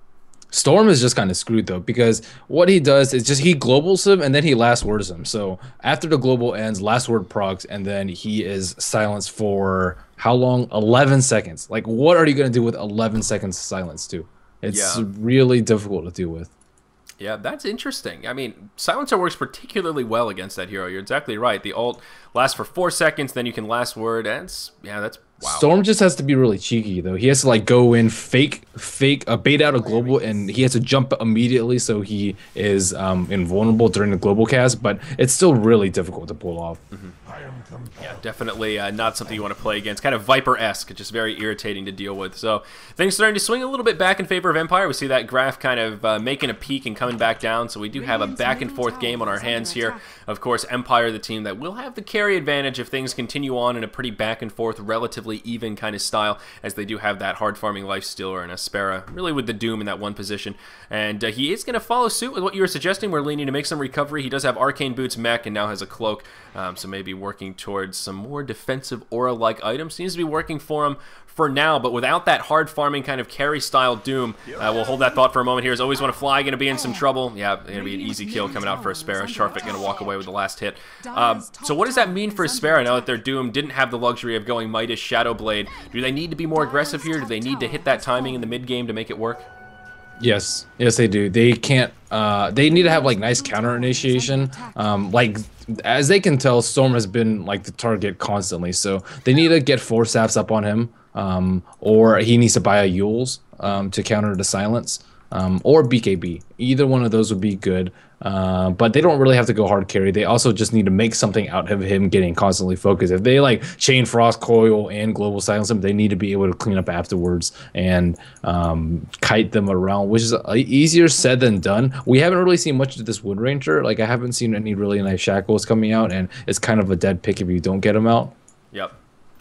Storm is just kind of screwed though, because what he does is just he globals him and then he last words him. So after the global ends, last word procs, and then he is silenced for how long? eleven seconds. Like, what are you going to do with eleven seconds silence too? It's yeah. really difficult to deal with. Yeah, that's interesting. I mean, Silencer works particularly well against that hero. You're exactly right. The ult lasts for four seconds, then you can last word. And it's, yeah, that's wow. Storm just has to be really cheeky though. He has to like go in, fake, fake, uh, bait out a global, and he has to jump immediately so he is um, invulnerable during the global cast. But it's still really difficult to pull off. Mm-hmm. Yeah, definitely uh, not something you want to play against. Kind of Viper-esque, just very irritating to deal with. So things starting to swing a little bit back in favor of Empire. We see that graph kind of uh, making a peak and coming back down. So we do have a back and forth game on our hands here. Of course, Empire, the team that will have the carry advantage if things continue on in a pretty back and forth, relatively even kind of style, as they do have that hard farming Lifestealer and Aspera, really with the Doom in that one position. And uh, he is going to follow suit with what you were suggesting. We're leaning to make some recovery. He does have Arcane Boots mech and now has a cloak, um, so maybe working towards some more defensive aura-like items. Seems to be working for him for now, but without that hard farming kind of carry style Doom. Uh, we'll hold that thought for a moment here. As Always Want to Fly going to be in some trouble. Yeah, going to be an easy kill coming out for Aspera. Sharfik going to walk away with the last hit. Um, so what does that mean for Aspera now that their Doom didn't have the luxury of going Midas Shadow Blade? Do they need to be more aggressive here? Do they need to hit that timing in the mid game to make it work? Yes, yes they do. They can't. Uh, they need to have like nice counter initiation. Um, like as they can tell, Storm has been like the target constantly, so they need to get four staffs up on him, um, or he needs to buy a Yules um, to counter the silence, um, or B K B. Either one of those would be good. Uh, but they don't really have to go hard carry. They also just need to make something out of him getting constantly focused. If they like Chain Frost, Coil, and Global Silence him, they need to be able to clean up afterwards and um, kite them around, which is easier said than done. We haven't really seen much of this Wood Ranger. Like I haven't seen any really nice shackles coming out, and it's kind of a dead pick if you don't get them out. Yep.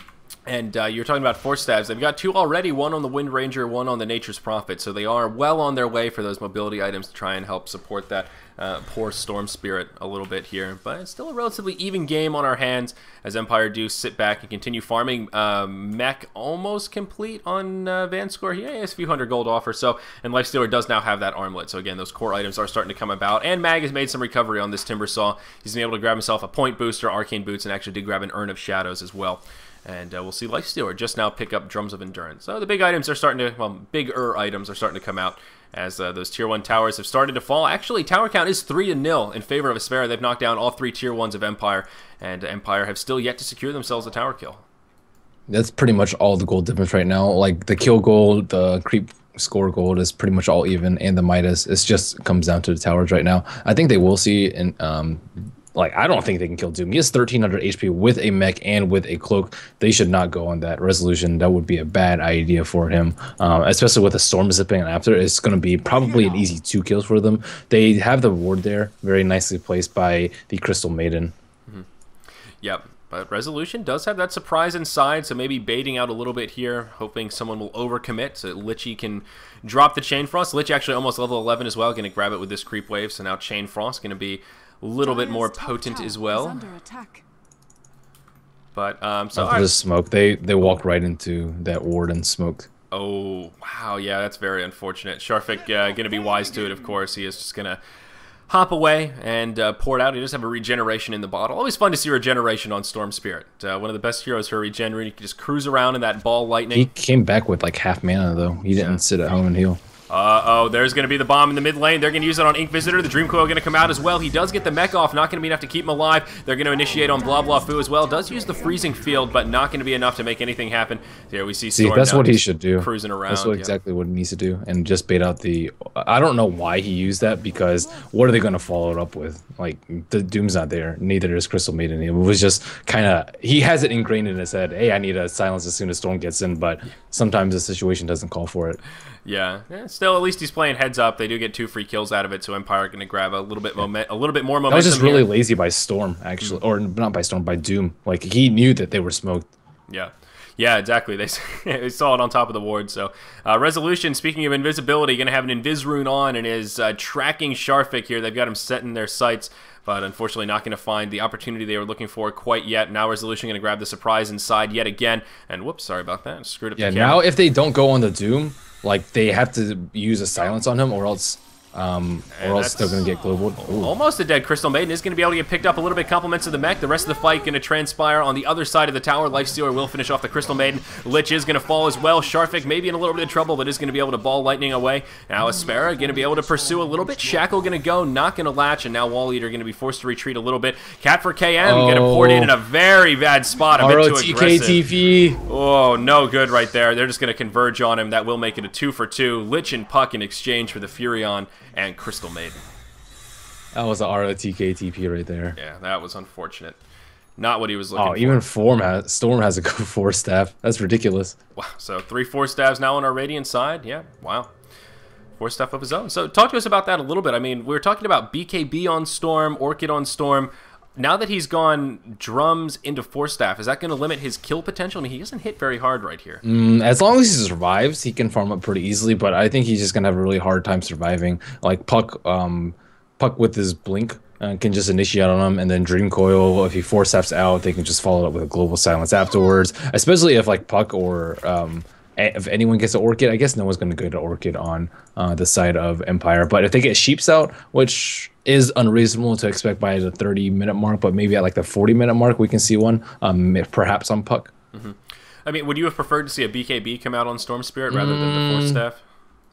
And uh, you're talking about four stabs. They've got two already, one on the Wind Ranger, one on the Nature's Prophet. So they are well on their way for those mobility items to try and help support that uh, poor Storm Spirit a little bit here. But it's still a relatively even game on our hands as Empire do sit back and continue farming. Um, mech almost complete on uh, Vanscore. He has a few hundred gold off or so. And Lifestealer does now have that armlet. So again, those core items are starting to come about. And Mag has made some recovery on this Timber Saw. He's been able to grab himself a point booster, Arcane Boots, and actually did grab an Urn of Shadows as well. And uh, we'll see Lifestealer just now pick up Drums of Endurance. So the big items are starting to, well, bigger items are starting to come out as uh, those tier one towers have started to fall. Actually, tower count is three to nil in favor of Aspera. They've knocked down all three tier ones of Empire, and Empire have still yet to secure themselves a tower kill. That's pretty much all the gold difference right now. Like the kill gold, the creep score gold is pretty much all even, and the Midas. It just comes down to the towers right now. I think they will see in um, like, I don't think they can kill Doom. He has thirteen hundred H P with a mech and with a cloak. They should not go on that resolution. That would be a bad idea for him, um, especially with a Storm zipping after. It's going to be probably an easy two kills for them. They have the ward there, very nicely placed by the Crystal Maiden. Mm-hmm. Yep. But Resolution does have that surprise inside, so maybe baiting out a little bit here, hoping someone will overcommit so that Lichy can drop the Chain Frost. Lich actually almost level eleven as well, going to grab it with this creep wave, so now Chain Frost going to be a little bit more potent as well. But um, so after the smoke, they they walked right into that ward and smoked. Oh wow, yeah, that's very unfortunate. Sharfik uh, going to be wise to it, of course. He is just going to hop away and uh, pour it out. He does have a regeneration in the bottle. Always fun to see regeneration on Storm Spirit. Uh, one of the best heroes for regen. He can just cruise around in that ball lightning. He came back with like half mana though. He didn't yeah. sit at home and heal. Uh-oh, there's going to be the bomb in the mid lane. They're going to use it on Ink Visitor. The Dream Coil going to come out as well. He does get the mech off. Not going to be enough to keep him alive. They're going to initiate on Blah Blah Foo as well. Does use the Freezing Field, but not going to be enough to make anything happen. There we see Storm. See, that's what he should do. Cruising around. That's what, yeah. exactly what he needs to do. And just bait out the... I don't know why he used that, because what are they going to follow it up with? Like, the Doom's not there. Neither is Crystal Maiden. It was just kind of... He has it ingrained in his head. Hey, I need a silence as soon as Storm gets in, but sometimes the situation doesn't call for it. Yeah, yeah, still still, at least he's playing heads up. They do get two free kills out of it, so Empire going to grab a little bit moment, a little bit more momentum. That was just really here. lazy by Storm, actually, mm. or not by Storm, by Doom. Like he knew that they were smoked. Yeah. Yeah, exactly. They, they saw it on top of the ward. So, uh, Resolution, speaking of invisibility, going to have an Invis rune on and is uh, tracking Sharfik here. They've got him setting their sights, but unfortunately not going to find the opportunity they were looking for quite yet. Now Resolution going to grab the surprise inside yet again. And whoops, sorry about that. Screwed up yeah, the camera. Now if they don't go on the Doom, like they have to use a silence on him or else... Um, or else they're going to get global. Ooh. Almost a dead Crystal Maiden is going to be able to get picked up a little bit. Compliments of the mech. The rest of the fight going to transpire on the other side of the tower. Lifestealer will finish off the Crystal Maiden. Lich is going to fall as well. Sharfik maybe in a little bit of trouble, but is going to be able to ball Lightning away. Now Aspera going to be able to pursue a little bit. Shackle going to go, not going to latch, and now Wall Eater going to be forced to retreat a little bit. Cat for K M oh. going to port in in a very bad spot. A bit too aggressive. T P. Oh, no good right there. They're just going to converge on him. That will make it a two for two. Lich and Puck in exchange for the Furion and Crystal Maiden. That was a R O T K T P right there. Yeah, that was unfortunate. Not what he was looking oh, for. Oh, even Form has, Storm has a go four staff. That's ridiculous. Wow, so three four staffs now on our Radiant side. Yeah, wow. Four staff of his own. So talk to us about that a little bit. I mean, we were talking about B K B on Storm, Orchid on Storm. Now that he's gone drums into four staff, is that going to limit his kill potential? I mean, he doesn't hit very hard right here. Mm, as long as he survives, he can farm up pretty easily, but I think he's just going to have a really hard time surviving. Like Puck, um, Puck with his Blink uh, can just initiate on him, and then Dream Coil, if he four staffs out, they can just follow it up with a Global Silence afterwards, especially if like Puck or... Um, if anyone gets an Orchid, I guess no one's going to go to Orchid on uh, the side of Empire. But if they get Sheeps out, which is unreasonable to expect by the thirty minute mark, but maybe at like the forty minute mark, we can see one, um, perhaps on Puck. Mm-hmm. I mean, would you have preferred to see a B K B come out on Storm Spirit rather mm, than the four staff?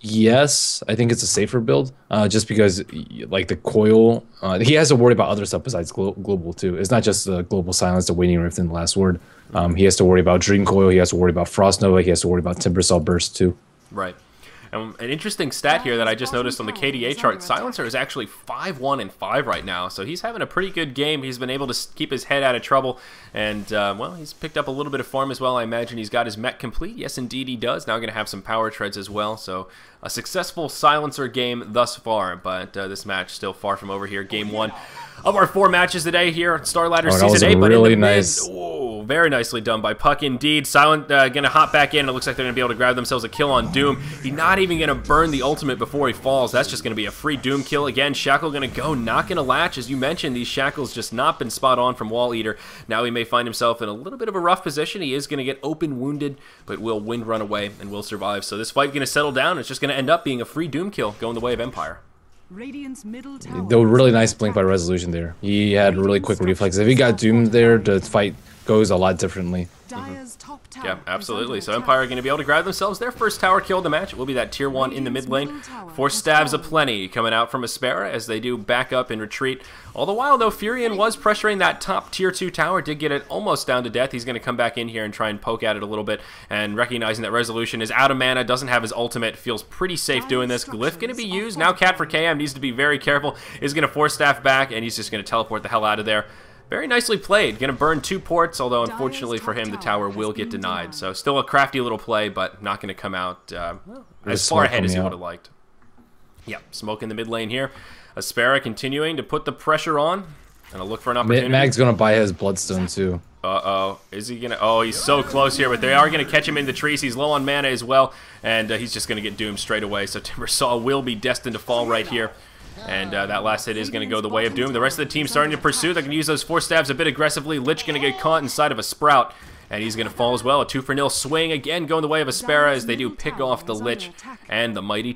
Yes, I think it's a safer build, uh, just because like the Coil, uh, he has to worry about other stuff besides glo Global too. It's not just the Global Silence, the Waning Rift, and the Last Word. Um, he has to worry about Dream Coil, he has to worry about Frost Nova, he has to worry about Timbersaw Burst too. Right. Um, an interesting stat here that I just noticed on the K D A chart, Silencer is actually five one and five right now, so he's having a pretty good game. He's been able to keep his head out of trouble, and, uh, well, he's picked up a little bit of farm as well. I imagine he's got his mech complete. Yes, indeed he does. Now going to have some power treads as well, so a successful Silencer game thus far, but uh, this match still far from over here. Game one of our four matches today here at Starladder oh, Season eight, really but in the nice. mid... Whoa, very nicely done by Puck indeed. Silent uh, going to hop back in. It looks like they're going to be able to grab themselves a kill on Doom. He's not even going to burn the ultimate before he falls. That's just going to be a free Doom kill. Again, Shackle going to go, not going to latch. As you mentioned, these Shackles just not been spot on from Wall Eater. Now he may find himself in a little bit of a rough position. He is going to get open wounded, but will wind run away and will survive. So this fight going to settle down. It's just going to end up being a free Doom kill going the way of Empire. Radiant's middle tower. The really nice blink by Resolution there. He had really quick reflex. If he got doomed there, the fight goes a lot differently. Mm-hmm. Yeah, absolutely. So Empire are going to be able to grab themselves their first tower kill of the match. It will be that tier one in the mid lane. Four stabs aplenty coming out from Aspera as they do back up and retreat. All the while, though, Furion was pressuring that top tier two tower, did get it almost down to death. He's going to come back in here and try and poke at it a little bit, and recognizing that Resolution is out of mana, doesn't have his ultimate, feels pretty safe doing this. Glyph going to be used. Now Cat for K M needs to be very careful. Is going to force staff back, and he's just going to teleport the hell out of there. Very nicely played. Going to burn two ports, although unfortunately for him, the tower will get denied. So still a crafty little play, but not going to come out uh, well, as far ahead as he would have liked. Yep, smoke in the mid lane here. Aspera continuing to put the pressure on. And a look for an opportunity. Mag's going to buy his Bloodstone too. Uh-oh. Is he going to... Oh, he's so close here, but they are going to catch him in the trees. He's low on mana as well, and uh, he's just going to get doomed straight away. So Timbersaw will be destined to fall right here. And uh, that last hit is going to go the way of Doom. The rest of the team starting to pursue. They're going to use those four stabs a bit aggressively. Lich going to get caught inside of a Sprout. And he's going to fall as well. A two for nil swing again going the way of Aspera as they do pick off the Lich and the mighty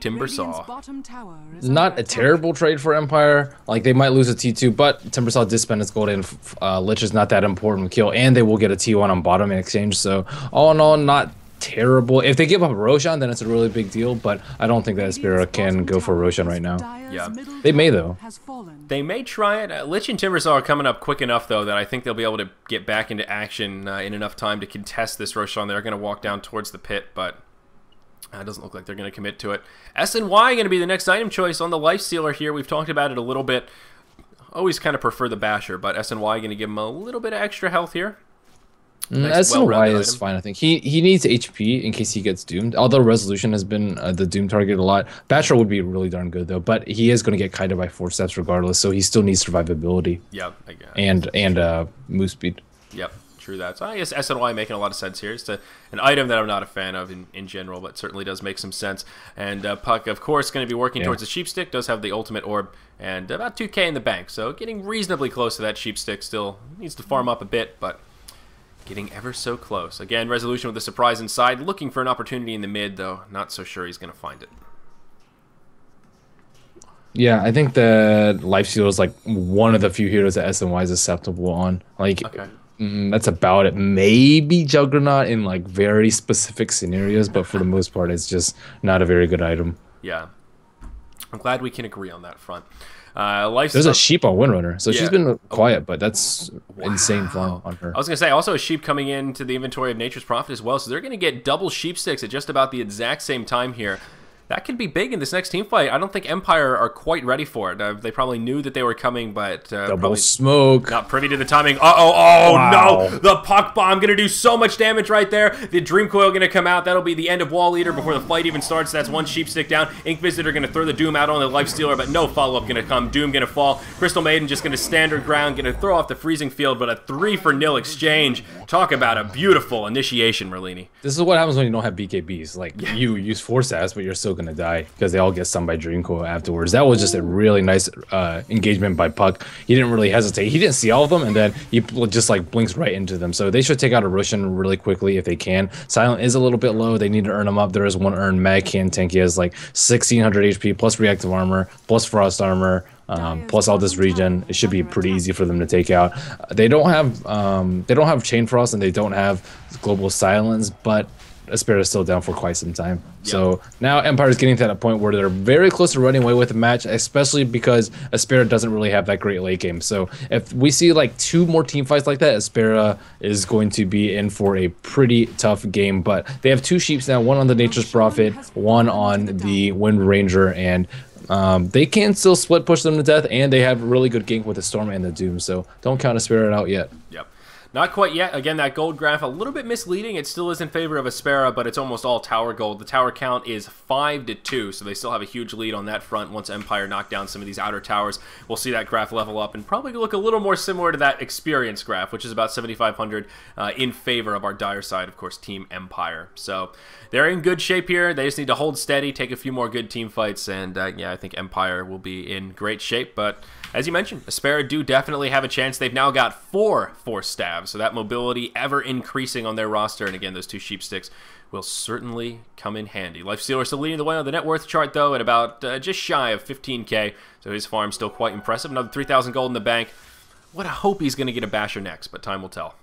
Timbersaw. Not a terrible trade for Empire. Like, they might lose a T two, but Timbersaw did spend its gold and uh, Lich is not that important to kill. And they will get a T one on bottom in exchange. So, all in all, not terrible. If they give up Roshan, then it's a really big deal, but I don't think that Aspera can go for Roshan right now. Yeah. They may, though. They may try it. Uh, Lich and Timbersaw are coming up quick enough, though, that I think they'll be able to get back into action uh, in enough time to contest this Roshan. They're going to walk down towards the pit, but uh, it doesn't look like they're going to commit to it. S N Y going to be the next item choice on the Lifestealer here. We've talked about it a little bit. Always kind of prefer the Basher, but S N Y going to give him a little bit of extra health here. Mm, Nice, S N Y well-rounded is item. fine, I think. He he needs H P in case he gets doomed. Although Resolution has been uh, the doom target a lot. Bachelor would be really darn good though, but he is going to get kited by four steps regardless, so he still needs survivability Yep, I guess. and and uh, move speed. Yep, true that. So I guess S N Y making a lot of sense here. It's a, an item that I'm not a fan of in, in general, but certainly does make some sense. And uh, Puck, of course, going to be working Yeah. towards the Sheep Stick, does have the ultimate orb, and about two K in the bank. So getting reasonably close to that Sheep Stick. Still needs to farm up a bit, but getting ever so close. Again, Resolution with the surprise inside, looking for an opportunity in the mid, though. Not so sure he's going to find it. Yeah, I think the Life Stealer is like one of the few heroes that S N Y is acceptable on. Like, Okay. mm, that's about it. Maybe Juggernaut in like very specific scenarios, but for the most part, it's just not a very good item. Yeah. I'm glad we can agree on that front. Uh, Life There's a sheep on Windrunner, so Yeah. she's been quiet, but that's insane farm on her. I was going to say, also a sheep coming into the inventory of Nature's Prophet as well, so they're going to get double sheep sticks at just about the exact same time here. That could be big in this next team fight. I don't think Empire are quite ready for it. Uh, they probably knew that they were coming, but uh, Double probably smoke. not privy to the timing. Uh-oh, oh Wow. no! The Puck Bomb going to do so much damage right there. The Dream Coil going to come out. That'll be the end of Wall Eater before the fight even starts. That's one sheep stick down. Ink Visitor going to throw the Doom out on the Life Stealer, but no follow-up going to come. Doom going to fall. Crystal Maiden just going to stand her ground, going to throw off the Freezing Field, but a three for nil exchange. Talk about a beautiful initiation, Merlini. This is what happens when you don't have B K Bs. Like, you use Force Ass, but you're still going to die because they all get stunned by Dream Coil afterwards. That was just a really nice uh, engagement by Puck. He didn't really hesitate. He didn't see all of them, and then he bl- just like blinks right into them. So they should take out a Roshan really quickly if they can. Silent is a little bit low. They need to earn him up. There is one earned Mag can tank. He has like sixteen hundred H P plus reactive armor plus frost armor. Um, plus all this regen, it should be pretty easy for them to take out. Uh, they don't have um, they don't have Chain Frost and they don't have Global Silence, but Aspera is still down for quite some time. Yep. So now Empire is getting to that point where they're very close to running away with the match, especially because Aspera doesn't really have that great late game. So if we see like two more team fights like that, Aspera is going to be in for a pretty tough game. But they have two Sheeps now, one on the Nature's Prophet, one on the Wind Ranger, and um, they can still split push them to death, and they have a really good gank with the Storm and the Doom. So don't count Aspera out yet. Yep. Not quite yet. Again, that gold graph, a little bit misleading. It still is in favor of Aspera, but it's almost all tower gold. The tower count is five to two, so they still have a huge lead on that front. Once Empire knock down some of these outer towers, we'll see that graph level up and probably look a little more similar to that experience graph, which is about seventy-five hundred uh, in favor of our dire side, of course, Team Empire. So they're in good shape here. They just need to hold steady, take a few more good team fights, and uh, yeah, I think Empire will be in great shape, but as you mentioned, Aspera do definitely have a chance. They've now got four Force Stabs, so that mobility ever increasing on their roster. And again, those two Sheep Sticks will certainly come in handy. Life Stealer still leading the way on the net worth chart, though, at about uh, just shy of fifteen K. So his farm still quite impressive. Another three thousand gold in the bank. What I hope he's going to get a Basher next, but time will tell.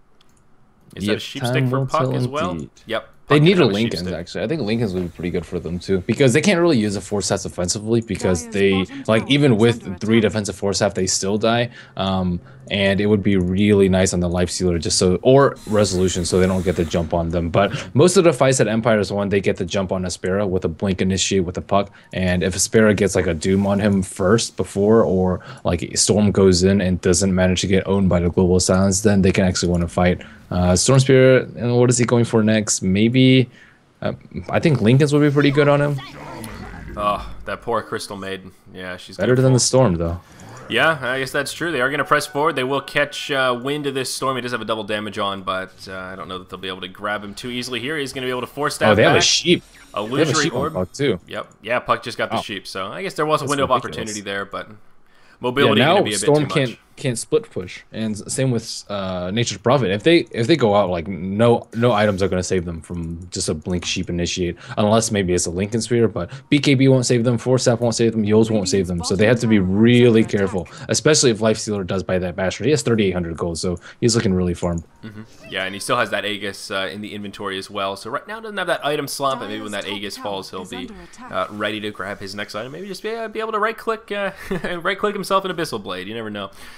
Is Yep, that a Sheep time Stick for will Puck tell as well? indeed. Yep. They Puck need can a have Lincolns, Sheep Stick. actually. I think Lincolns would be pretty good for them, too. Because they can't really use a Force Staff offensively because they, like, even with three defensive Force Staff, they still die. Um, and it would be really nice on the Life Stealer just so, or Resolution, so they don't get the jump on them. But most of the fights that Empire's won, they get the jump on Aspera with a Blink Initiate with a Puck. And if Aspera gets, like, a Doom on him first before, or, like, Storm goes in and doesn't manage to get owned by the Global Silence, then they can actually win a fight. Uh, Storm Spirit, and what is he going for next? Maybe, uh, I think Lincoln's would be pretty good on him. Oh, that poor Crystal Maiden. Yeah, she's Better gonna than fall. the Storm, though. Yeah, I guess that's true. They are going to press forward. They will catch uh, wind of this Storm. He does have a double damage on, but uh, I don't know that they'll be able to grab him too easily here. He's going to be able to force that Oh, they back. have a sheep. A They have a illusory sheep on orb. Puck, too. Yep. Yeah, Puck just got the Wow. sheep, so I guess there was a That's window ridiculous. of opportunity there, but Yeah, mobility going now to be a bit Storm too can't much. can't split push, and same with uh, Nature's Prophet. If they if they go out, like no no items are going to save them from just a Blink Sheep Initiate, unless maybe it's a Lincoln Sphere. But B K B won't save them, Force Staff won't save them, Yols won't save them. So they have to be really careful, especially if Life Stealer does buy that Basher. He has thirty-eight hundred gold, so he's looking really farmed. Yeah, and he still has that Aegis uh, in the inventory as well. So right now doesn't have that item slump, and maybe when that Aegis falls, he'll be uh, ready to grab his next item. Maybe just be, uh, be able to right-click uh, right-click himself an Abyssal Blade. You never know.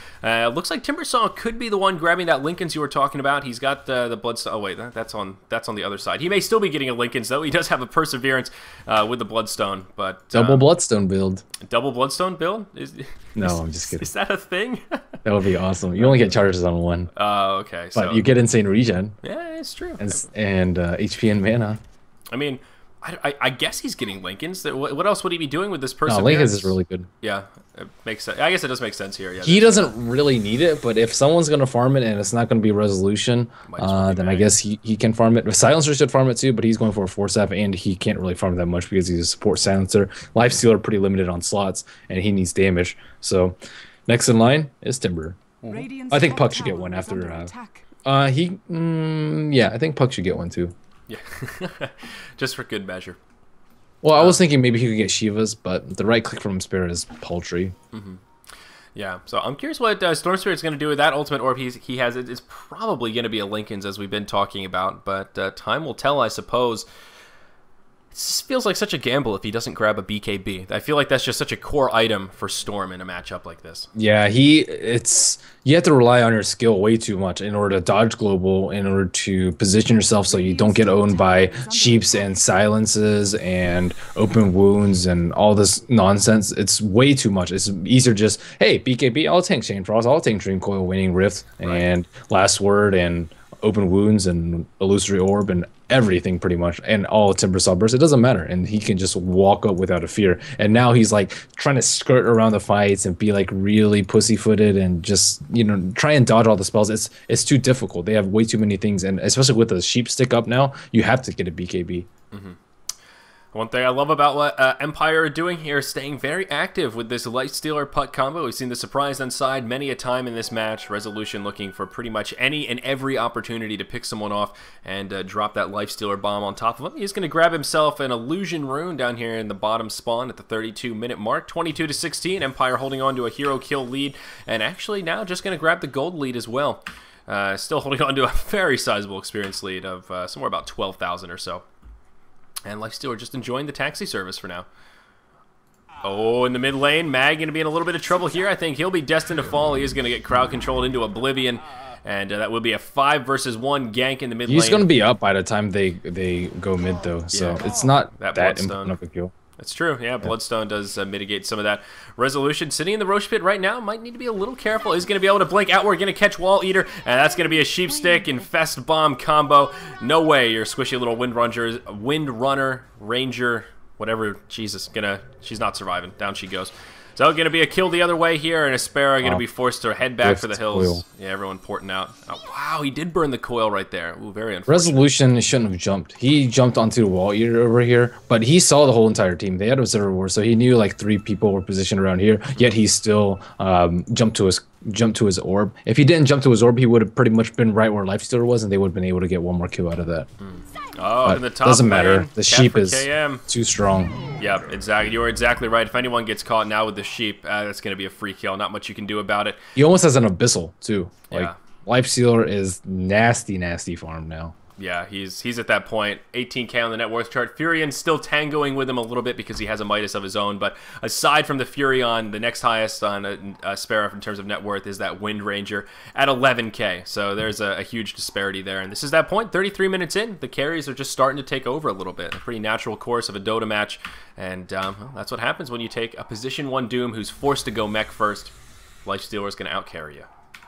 Uh, looks like Timbersaw could be the one grabbing that Linken's you were talking about. He's got the the Bloodstone. Oh wait, that, that's on that's on the other side. He may still be getting a Linken's though. He does have a Perseverance uh, with the Bloodstone, but double um, Bloodstone build. Double Bloodstone build? Is, no, is, I'm just kidding. Is that a thing? That would be awesome. You only get charges on one. Oh, uh, okay. But so, you get insane regen. Yeah, it's true. And, and uh, H P and mana. I mean, I, I, I guess he's getting Linken's. What, what else would he be doing with this Perseverance? No, Linken's is really good. Yeah, it makes sense. I guess it does make sense here. Yeah, he doesn't sense. really need it, but if someone's going to farm it and it's not going to be Resolution, uh, then I guess he, he can farm it. Silencer should farm it too, but he's going for a Force F, and he can't really farm that much because he's a support Silencer. Lifestealer pretty limited on slots, and he needs damage. So next in line is Timber. Radiant's I think top Puck should get tower one is after. under Uh, attack. uh, he, mm, yeah, I think Puck should get one too. Yeah, just for good measure. Well, I was thinking maybe he could get Shiva's, but the right click from Spirit is paltry. Mm-hmm. Yeah, so I'm curious what uh, Storm Spirit's going to do with that ultimate orb he's, he has. It's probably going to be a Linken's, as we've been talking about, but uh, time will tell, I suppose. This feels like such a gamble if he doesn't grab a B K B. I feel like that's just such a core item for Storm in a matchup like this. Yeah, he it's you have to rely on your skill way too much in order to dodge global, in order to position yourself so you don't get owned by sheeps and silences and open wounds and all this nonsense. It's way too much. It's easier just, hey, B K B, I'll tank Chain Frost, I'll tank Dream Coil, Winning Rift, and right. Last Word and open wounds and illusory orb and everything pretty much, and all Timbersaw burst. It doesn't matter, and he can just walk up without a fear. And now he's like trying to skirt around the fights and be like really pussyfooted and just, you know, try and dodge all the spells. It's it's too difficult. They have way too many things, and especially with the sheep stick up now, you have to get a B K B. Mm-hmm. One thing I love about what uh, Empire are doing here is staying very active with this Lightstealer Puck combo. We've seen the surprise on side many a time in this match. Resolution looking for pretty much any and every opportunity to pick someone off and uh, drop that Lifestealer bomb on top of him. He's going to grab himself an Illusion Rune down here in the bottom spawn at the thirty-two minute mark. twenty-two to sixteen, Empire holding on to a hero kill lead, and actually now just going to grab the gold lead as well. Uh, still holding on to a very sizable experience lead of uh, somewhere about twelve thousand or so. And Lifestealer just enjoying the taxi service for now. Oh, in the mid lane, Mag going to be in a little bit of trouble here. I think he'll be destined to fall. He is going to get crowd controlled into oblivion. And uh, that would be a five versus one gank in the mid lane. He's going to be up by the time they, they go mid, though. So yeah. It's not that, that important of a kill. That's true. Yeah, Bloodstone does uh, mitigate some of that. Resolution sitting in the Roche Pit right now. Might need to be a little careful. He's going to be able to blink outward, going to catch Wall Eater, and that's going to be a Sheep Stick Infest Bomb combo. No way your squishy little Wind Runner, Wind Runner, Ranger, whatever. Jesus, gonna, she's not surviving. Down she goes. So going to be a kill the other way here, and Aspera going to be forced to head back Drift for the hills. Coil. Yeah, everyone porting out. Oh, wow, he did burn the coil right there. Ooh, very unfortunate. Resolution shouldn't have jumped. He jumped onto the Wall Eater over here, but he saw the whole entire team. They had Observer War, so he knew like three people were positioned around here, yet he still um, jumped to his jumped to his orb. If he didn't jump to his orb, he would have pretty much been right where Lifestealer was, and they would have been able to get one more kill out of that. Mm. Oh, in the top doesn't lane, matter. The sheep is K M. too strong. Yep, exactly. You're exactly right. If anyone gets caught now with the sheep, uh, that's going to be a free kill. Not much you can do about it. He almost has an Abyssal, too. Like, yeah. Lifestealer is nasty, nasty farm now. Yeah, he's he's at that point. eighteen K on the net worth chart. Furion still tangoing with him a little bit because he has a Midas of his own. But aside from the Furion, the next highest on a, a Sparrow in terms of net worth is that Wind Ranger at eleven K. So there's a, a huge disparity there. And this is that point. thirty-three minutes in, the carries are just starting to take over a little bit. A pretty natural course of a Dota match. And um, well, that's what happens when you take a position one Doom who's forced to go mech first. Lifestealer is going to out-carry you.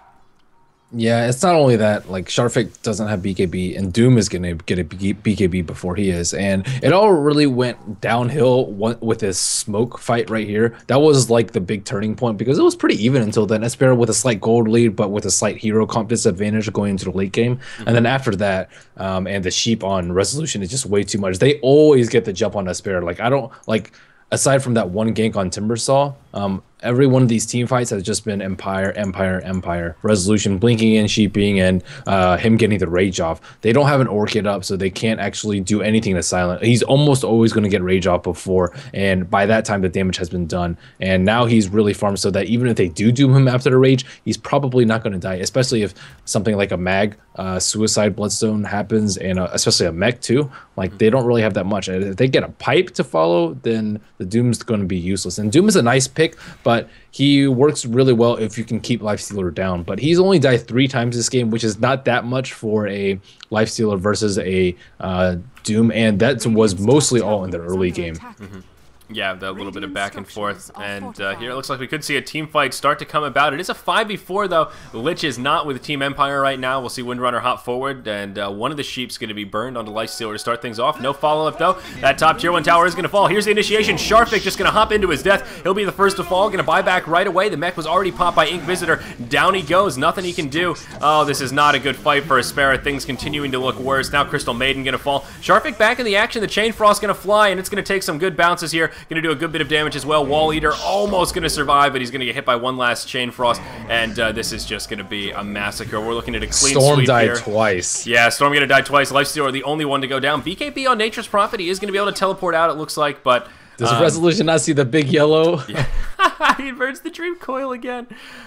Yeah, it's not only that, like, Sharfik doesn't have B K B, and Doom is going to get a B K B before he is. And it all really went downhill with this smoke fight right here. That was, like, the big turning point, because it was pretty even until then. Espera with a slight gold lead, but with a slight hero comp disadvantage going into the late game. Mm-hmm. And then after that, um, and the sheep on Resolution is just way too much. They always get the jump on Espera. Like, I don't, like, aside from that one gank on Timbersaw, um, every one of these team fights has just been Empire, Empire, Empire. Resolution blinking and sheeping, and uh, him getting the rage off. They don't have an Orchid up, so they can't actually do anything to silent. He's almost always going to get rage off before, and by that time the damage has been done. And now he's really farmed so that even if they do doom him after the rage, he's probably not going to die, especially if something like a Mag, uh, Suicide Bloodstone happens, and uh, especially a mech too. Like, they don't really have that much. If they get a pipe to follow, then the Doom's going to be useless. And Doom is a nice pick pick, but he works really well if you can keep Lifestealer down. But he's only died three times this game, which is not that much for a Lifestealer versus a uh, Doom, and that was mostly all in the early game. Mm-hmm. Yeah, that little bit of back and forth, and uh, here it looks like we could see a team fight start to come about. It is a five v four, though. Lich is not with Team Empire right now. We'll see Windrunner hop forward, and uh, one of the sheep's going to be burned onto Lifestealer to start things off. No follow-up, though. That top tier one tower is going to fall. Here's the initiation. Sharfik just going to hop into his death. He'll be the first to fall. Going to buy back right away. The mech was already popped by Ink Visitor. Down he goes. Nothing he can do. Oh, this is not a good fight for Aspera. Things continuing to look worse. Now Crystal Maiden going to fall. Sharfik back in the action. The Chain Frost going to fly, and it's going to take some good bounces here. Going to do a good bit of damage as well. Wall Eater almost going to survive, but he's going to get hit by one last Chain Frost, and uh, this is just going to be a massacre. We're looking at a clean Storm sweep died here. twice. Yeah, Storm going to die twice. Lifestealer the only one to go down. B K B on Nature's Prophet, he is going to be able to teleport out, it looks like, but... Does um, Resolution not see the big yellow? Yeah. He inverts the Dream Coil again.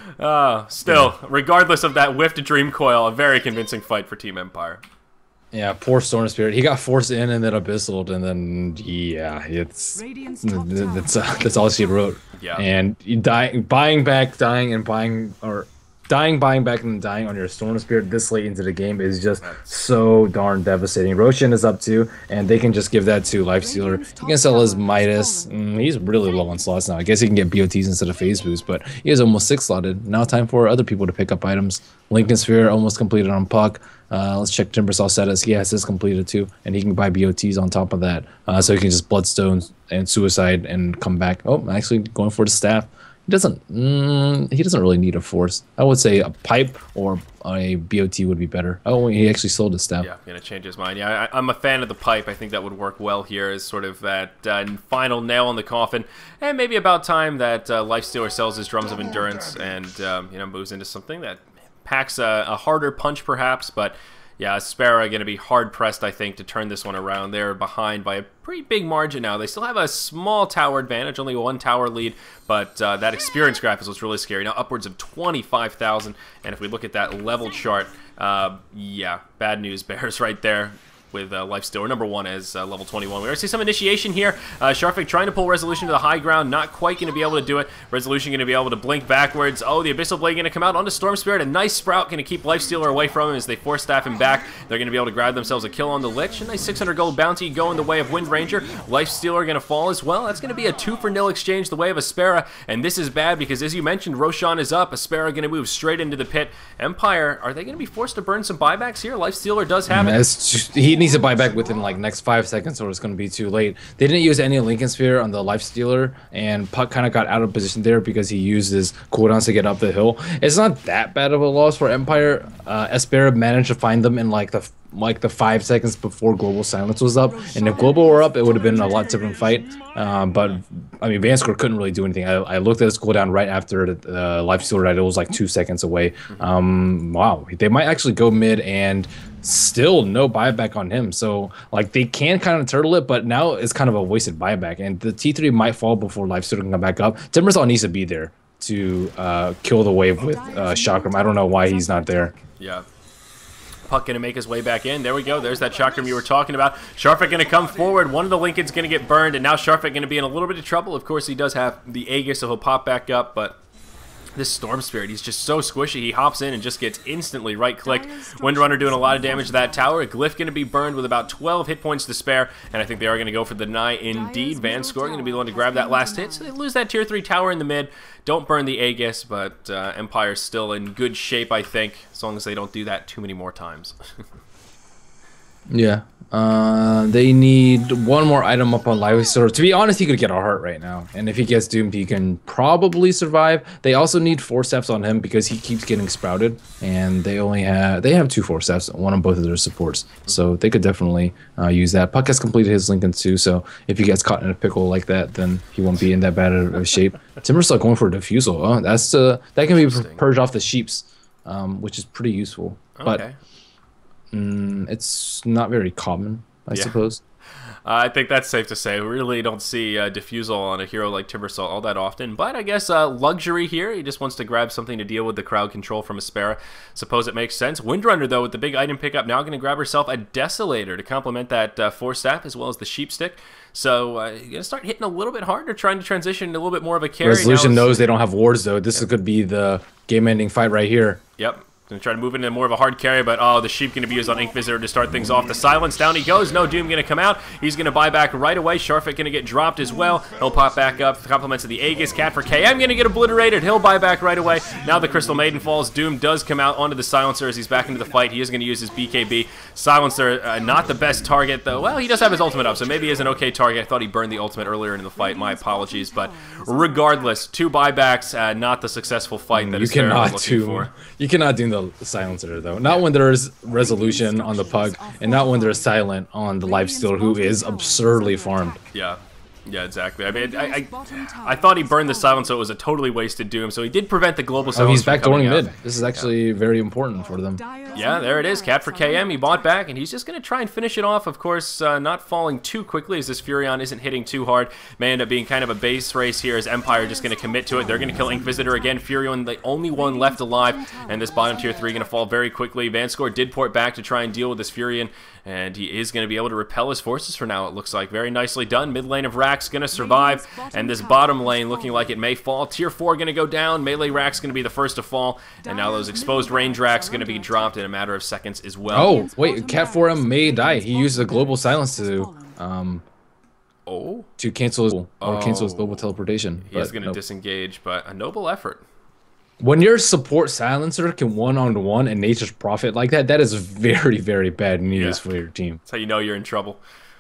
Uh, still, yeah. Regardless of that whiffed Dream Coil, a very convincing fight for Team Empire. Yeah, poor Storm Spirit. He got forced in and then abyssaled, and then yeah, it's that's uh, that's all she wrote. Yeah, and you dying, buying back, dying, and buying, or dying, buying back, and dying on your Storm Spirit this late into the game is just that's... so darn devastating. Roshan is up too, and they can just give that to Lifestealer. He can sell his Midas. Mm, he's really low on slots now. I guess he can get B O Ts instead of phase boost, but he is almost six slotted. Now time for other people to pick up items. Lincoln Sphere almost completed on Puck. Uh, let's check Timbersaw status. He has his completed too, and he can buy B O Ts on top of that. Uh, so he can just Bloodstone and Suicide and come back. Oh, actually going for the staff. He doesn't. Mm, he doesn't really need a force. I would say a pipe or a B O T would be better. Oh, he actually sold his staff. Yeah, gonna change his mind. Yeah, I, I'm a fan of the pipe. I think that would work well here as sort of that uh, final nail in the coffin. And maybe about time that uh, Lifestealer sells his Drums of Endurance and um, you know, moves into something that packs a, a harder punch, perhaps, but yeah, Aspera going to be hard-pressed, I think, to turn this one around. They're behind by a pretty big margin now. They still have a small tower advantage, only one tower lead, but uh, that experience graph is what's really scary. Now upwards of twenty-five thousand, and if we look at that level chart, uh, yeah, bad news bears right there. With uh, Lifestealer number one as uh, level twenty-one. We already see some initiation here. Uh, Sharfik trying to pull Resolution to the high ground. Not quite going to be able to do it. Resolution going to be able to blink backwards. Oh, the Abyssal Blade going to come out onto Storm Spirit. A nice Sprout going to keep Lifestealer away from him as they force staff him back. They're going to be able to grab themselves a kill on the Lich. A nice six hundred gold bounty going the way of Wind Ranger. Lifestealer going to fall as well. That's going to be a two for nil exchange the way of Aspera. And this is bad because, as you mentioned, Roshan is up. Aspera going to move straight into the pit. Empire, are they going to be forced to burn some buybacks here? Lifestealer does have it. Just, he needs to buy back within like next five seconds or it's going to be too late. They didn't use any Lincoln Sphere on the Lifestealer, and Puck kind of got out of position there because he used his cooldowns to get up the hill. It's not that bad of a loss for Empire. Uh, Aspera managed to find them in like the like the five seconds before Global Silence was up, and if Global were up, it would have been a lot different fight. Um, but I mean, Vanscore couldn't really do anything. I, I looked at his cooldown right after the uh, Lifestealer died. It was like two seconds away. Um, wow, they might actually go mid and still no buyback on him. So like they can kind of turtle it, but now it's kind of a wasted buyback, and the T three might fall before Lifestealer can come back up. Timbersaw needs to be there to uh, kill the wave with uh, Chakram. I don't know why he's not there. Yeah. Puck going to make his way back in. There we go. There's that Chakram you were talking about. Sharfik going to come forward. One of the Lincoln's going to get burned, and now Sharfik going to be in a little bit of trouble. Of course, he does have the Aegis, so he'll pop back up, but this Storm Spirit, he's just so squishy. He hops in and just gets instantly right-clicked. Windrunner doing a lot of damage to that tower. Glyph going to be burned with about twelve hit points to spare, and I think they are going to go for the deny indeed. Vanscore going to be the one to grab that last hit, so they lose that tier three tower in the mid. Don't burn the Aegis, but uh, Empire's still in good shape, I think, as long as they don't do that too many more times. Yeah. Uh, they need one more item up on Lifestealer. To be honest, he could get a heart right now, and if he gets doomed, he can probably survive. They also need four steps on him because he keeps getting sprouted, and they only have they have two four steps, one on both of their supports, so they could definitely uh, use that. Puck has completed his Lincoln too, so if he gets caught in a pickle like that, then he won't be in that bad of shape. Timbersaw going for a diffusal. Oh, that's uh, that can be purged off the sheeps, um, which is pretty useful. Okay. But Mm, it's not very common, I yeah. suppose. Uh, I think that's safe to say. We really don't see uh, Diffusal on a hero like Timbersaw all that often. But I guess uh, Luxury here, he just wants to grab something to deal with the crowd control from Aspera. Suppose it makes sense. Windrunner, though, with the big item pickup, now going to grab herself a Desolator to complement that uh, Force Staff as well as the Sheep Stick. So uh, you're going to start hitting a little bit harder, trying to transition into a little bit more of a carry. Resolution knows they don't have wards, though. This yep. could be the game-ending fight right here. Yep. Going to try to move into more of a hard carry, but oh, the Sheep going to be used on Inkvisitor to start things off. The Silence, down he goes. No Doom going to come out. He's going to buy back right away. Sharfit going to get dropped as well. He'll pop back up. Compliments of the Aegis. Cat for K M going to get obliterated. He'll buy back right away. Now the Crystal Maiden falls. Doom does come out onto the Silencer as he's back into the fight. He is going to use his B K B. Silencer, uh, not the best target, though. Well, he does have his ultimate up, so maybe he's an okay target. I thought he burned the ultimate earlier in the fight. My apologies, but regardless, two buybacks, uh, not the successful fight that you is cannot looking do, for. You cannot do the Silencer, though. Not when there's Resolution on the Pug, and not when there's Silent on the Lifestealer, who is absurdly farmed. Yeah. Yeah, exactly. I mean, I, I, I thought he burned the Silence, so it was a totally wasted Doom. So he did prevent the global Silence. Oh, he's backdooring mid. This is actually yeah. very important for them. Yeah, there it is. Cat for K M. He bought back, and he's just going to try and finish it off. Of course, uh, not falling too quickly as this Furion isn't hitting too hard. May end up being kind of a base race here as Empire just going to commit to it. They're going to kill Inkvisitor again. Furion, the only one left alive, and this bottom tier three going to fall very quickly. Vanscore did port back to try and deal with this Furion, and he is going to be able to repel his forces for now, it looks like. Very nicely done. Mid lane of Rax going to survive, and this bottom lane looking like it may fall. Tier four going to go down. Melee Rax going to be the first to fall, and now those exposed range Rax going to be dropped in a matter of seconds as well. Oh, wait, Cat four M may die. He used the global silence to um oh to cancel or cancel his global teleportation. He's going to nope. disengage, but a noble effort. When your support silencer can one-on-one and Nature's Prophet like that, that is very, very bad news yeah. for your team. That's how you know you're in trouble.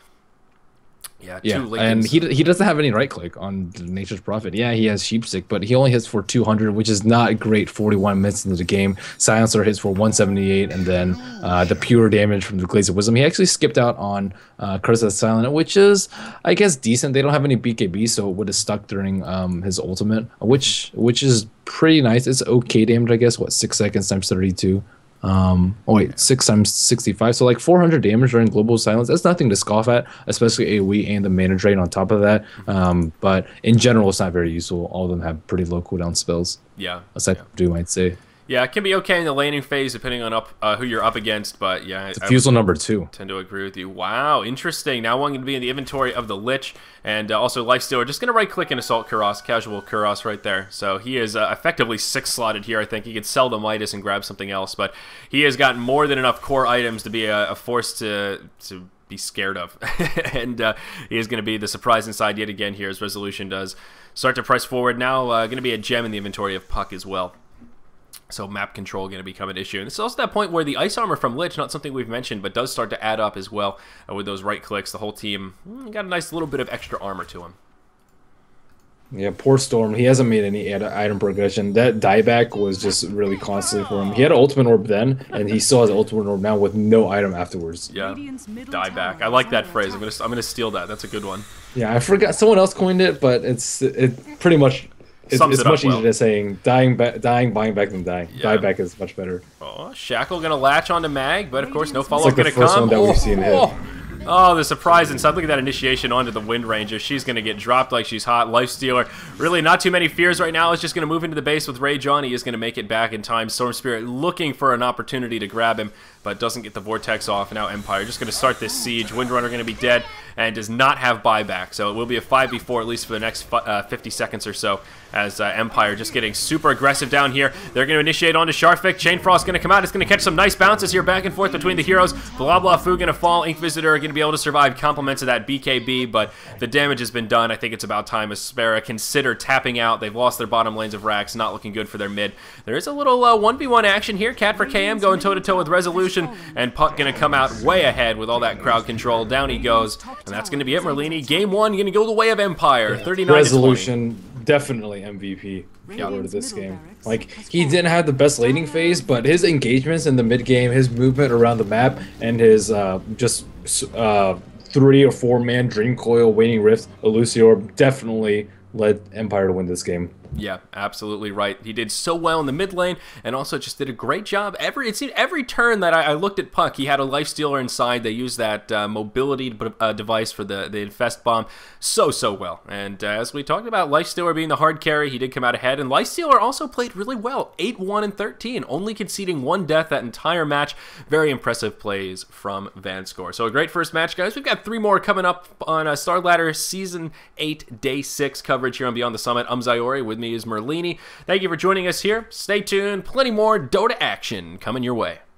Yeah, two yeah. Lincolns. And he he doesn't have any right click on Nature's Prophet. Yeah, he has Sheepstick, but he only hits for two hundred, which is not great. forty-one minutes into the game, Silencer hits for one seventy-eight, and then uh, the pure damage from the Glaze of Wisdom. He actually skipped out on uh, Curse of the Silent, which is, I guess, decent. They don't have any B K B, so it would have stuck during um, his ultimate, which which is pretty nice. It's okay damage, I guess. What, six seconds times thirty-two? Um, oh wait, six times sixty-five, so like four hundred damage during global silence. That's nothing to scoff at, especially AoE and the mana drain on top of that. Um, but in general, it's not very useful. All of them have pretty low cooldown spells. Yeah, aside yeah. from Doom, I'd say. Yeah, it can be okay in the laning phase depending on up uh, who you're up against, but yeah, Diffusal number two. Tend to agree with you. Wow, interesting. Now one going to be in the inventory of the Lich, and uh, also Lifestealer. Just going to right-click and Assault Kuros, casual Kuros right there. So he is uh, effectively six-slotted here. I think he could sell the Midas and grab something else, but he has got more than enough core items to be a, a force to to be scared of, and uh, he is going to be the surprise inside yet again here as Resolution does start to press forward. Now uh, going to be a gem in the inventory of Puck as well. So map control going to become an issue. And it's also that point where the ice armor from Lich, not something we've mentioned, but does start to add up as well uh, with those right clicks. The whole team mm, got a nice little bit of extra armor to him. Yeah, poor Storm. He hasn't made any item progression. That dieback was just really costly for him. He had an ultimate orb then, and he still has an ultimate orb now with no item afterwards. Yeah, dieback. I like that phrase. I'm gonna I'm gonna steal that. That's a good one. Yeah, I forgot someone else coined it, but it's it pretty much. It's, it's it much easier well. than saying dying, ba dying, buying back than dying. Yeah. Dieback is much better. Oh, Shackle gonna latch onto Mag, but of course no follow up like gonna come. One that oh, we've seen oh. hit. Oh, the surprise inside. Look at that initiation onto the Wind Ranger. She's going to get dropped like she's hot. Lifestealer. Really not too many fears right now. Is just going to move into the base with Rage on. He is going to make it back in time. Storm Spirit looking for an opportunity to grab him, but doesn't get the Vortex off. And now Empire just going to start this siege. Windrunner going to be dead and does not have buyback. So it will be a five v four at least for the next uh, fifty seconds or so as uh, Empire just getting super aggressive down here. They're going to initiate onto Sharfik. Chainfrost going to come out. It's going to catch some nice bounces here back and forth between the heroes. Blah Blah Fu going to fall. Inkvisitor going to be able to survive compliments of that B K B, but the damage has been done. I think it's about time Aspera consider tapping out. They've lost their bottom lanes of Rax. Not looking good for their mid. There is a little uh, one v one action here. Cat for K M going toe-to-toe with Resolution, and Puck going to come out way ahead with all that crowd control. Down he goes, and that's going to be it, Merlini. Game one going to go the way of Empire. thirty-nine Resolution, definitely M V P for this game. Like, he didn't have the best laning phase, but his engagements in the mid game, his movement around the map, and his uh, just uh, three or four man Dream Coil, Waning Rift, Elusior definitely led Empire to win this game. Yeah, absolutely right. He did so well in the mid lane, and also just did a great job. Every it seemed every turn that I, I looked at Puck, he had a lifestealer inside. They used that uh, mobility uh, device for the the infest bomb so so well. And uh, as we talked about, lifestealer being the hard carry, he did come out ahead. And lifestealer also played really well, eight one and thirteen, only conceding one death that entire match. Very impressive plays from Vanscoy. So a great first match, guys. We've got three more coming up on uh, Star Ladder Season eight, Day six coverage here on Beyond the Summit. I'm Zyori. With me is Merlini. Thank you for joining us here. Stay tuned. Plenty more Dota action coming your way.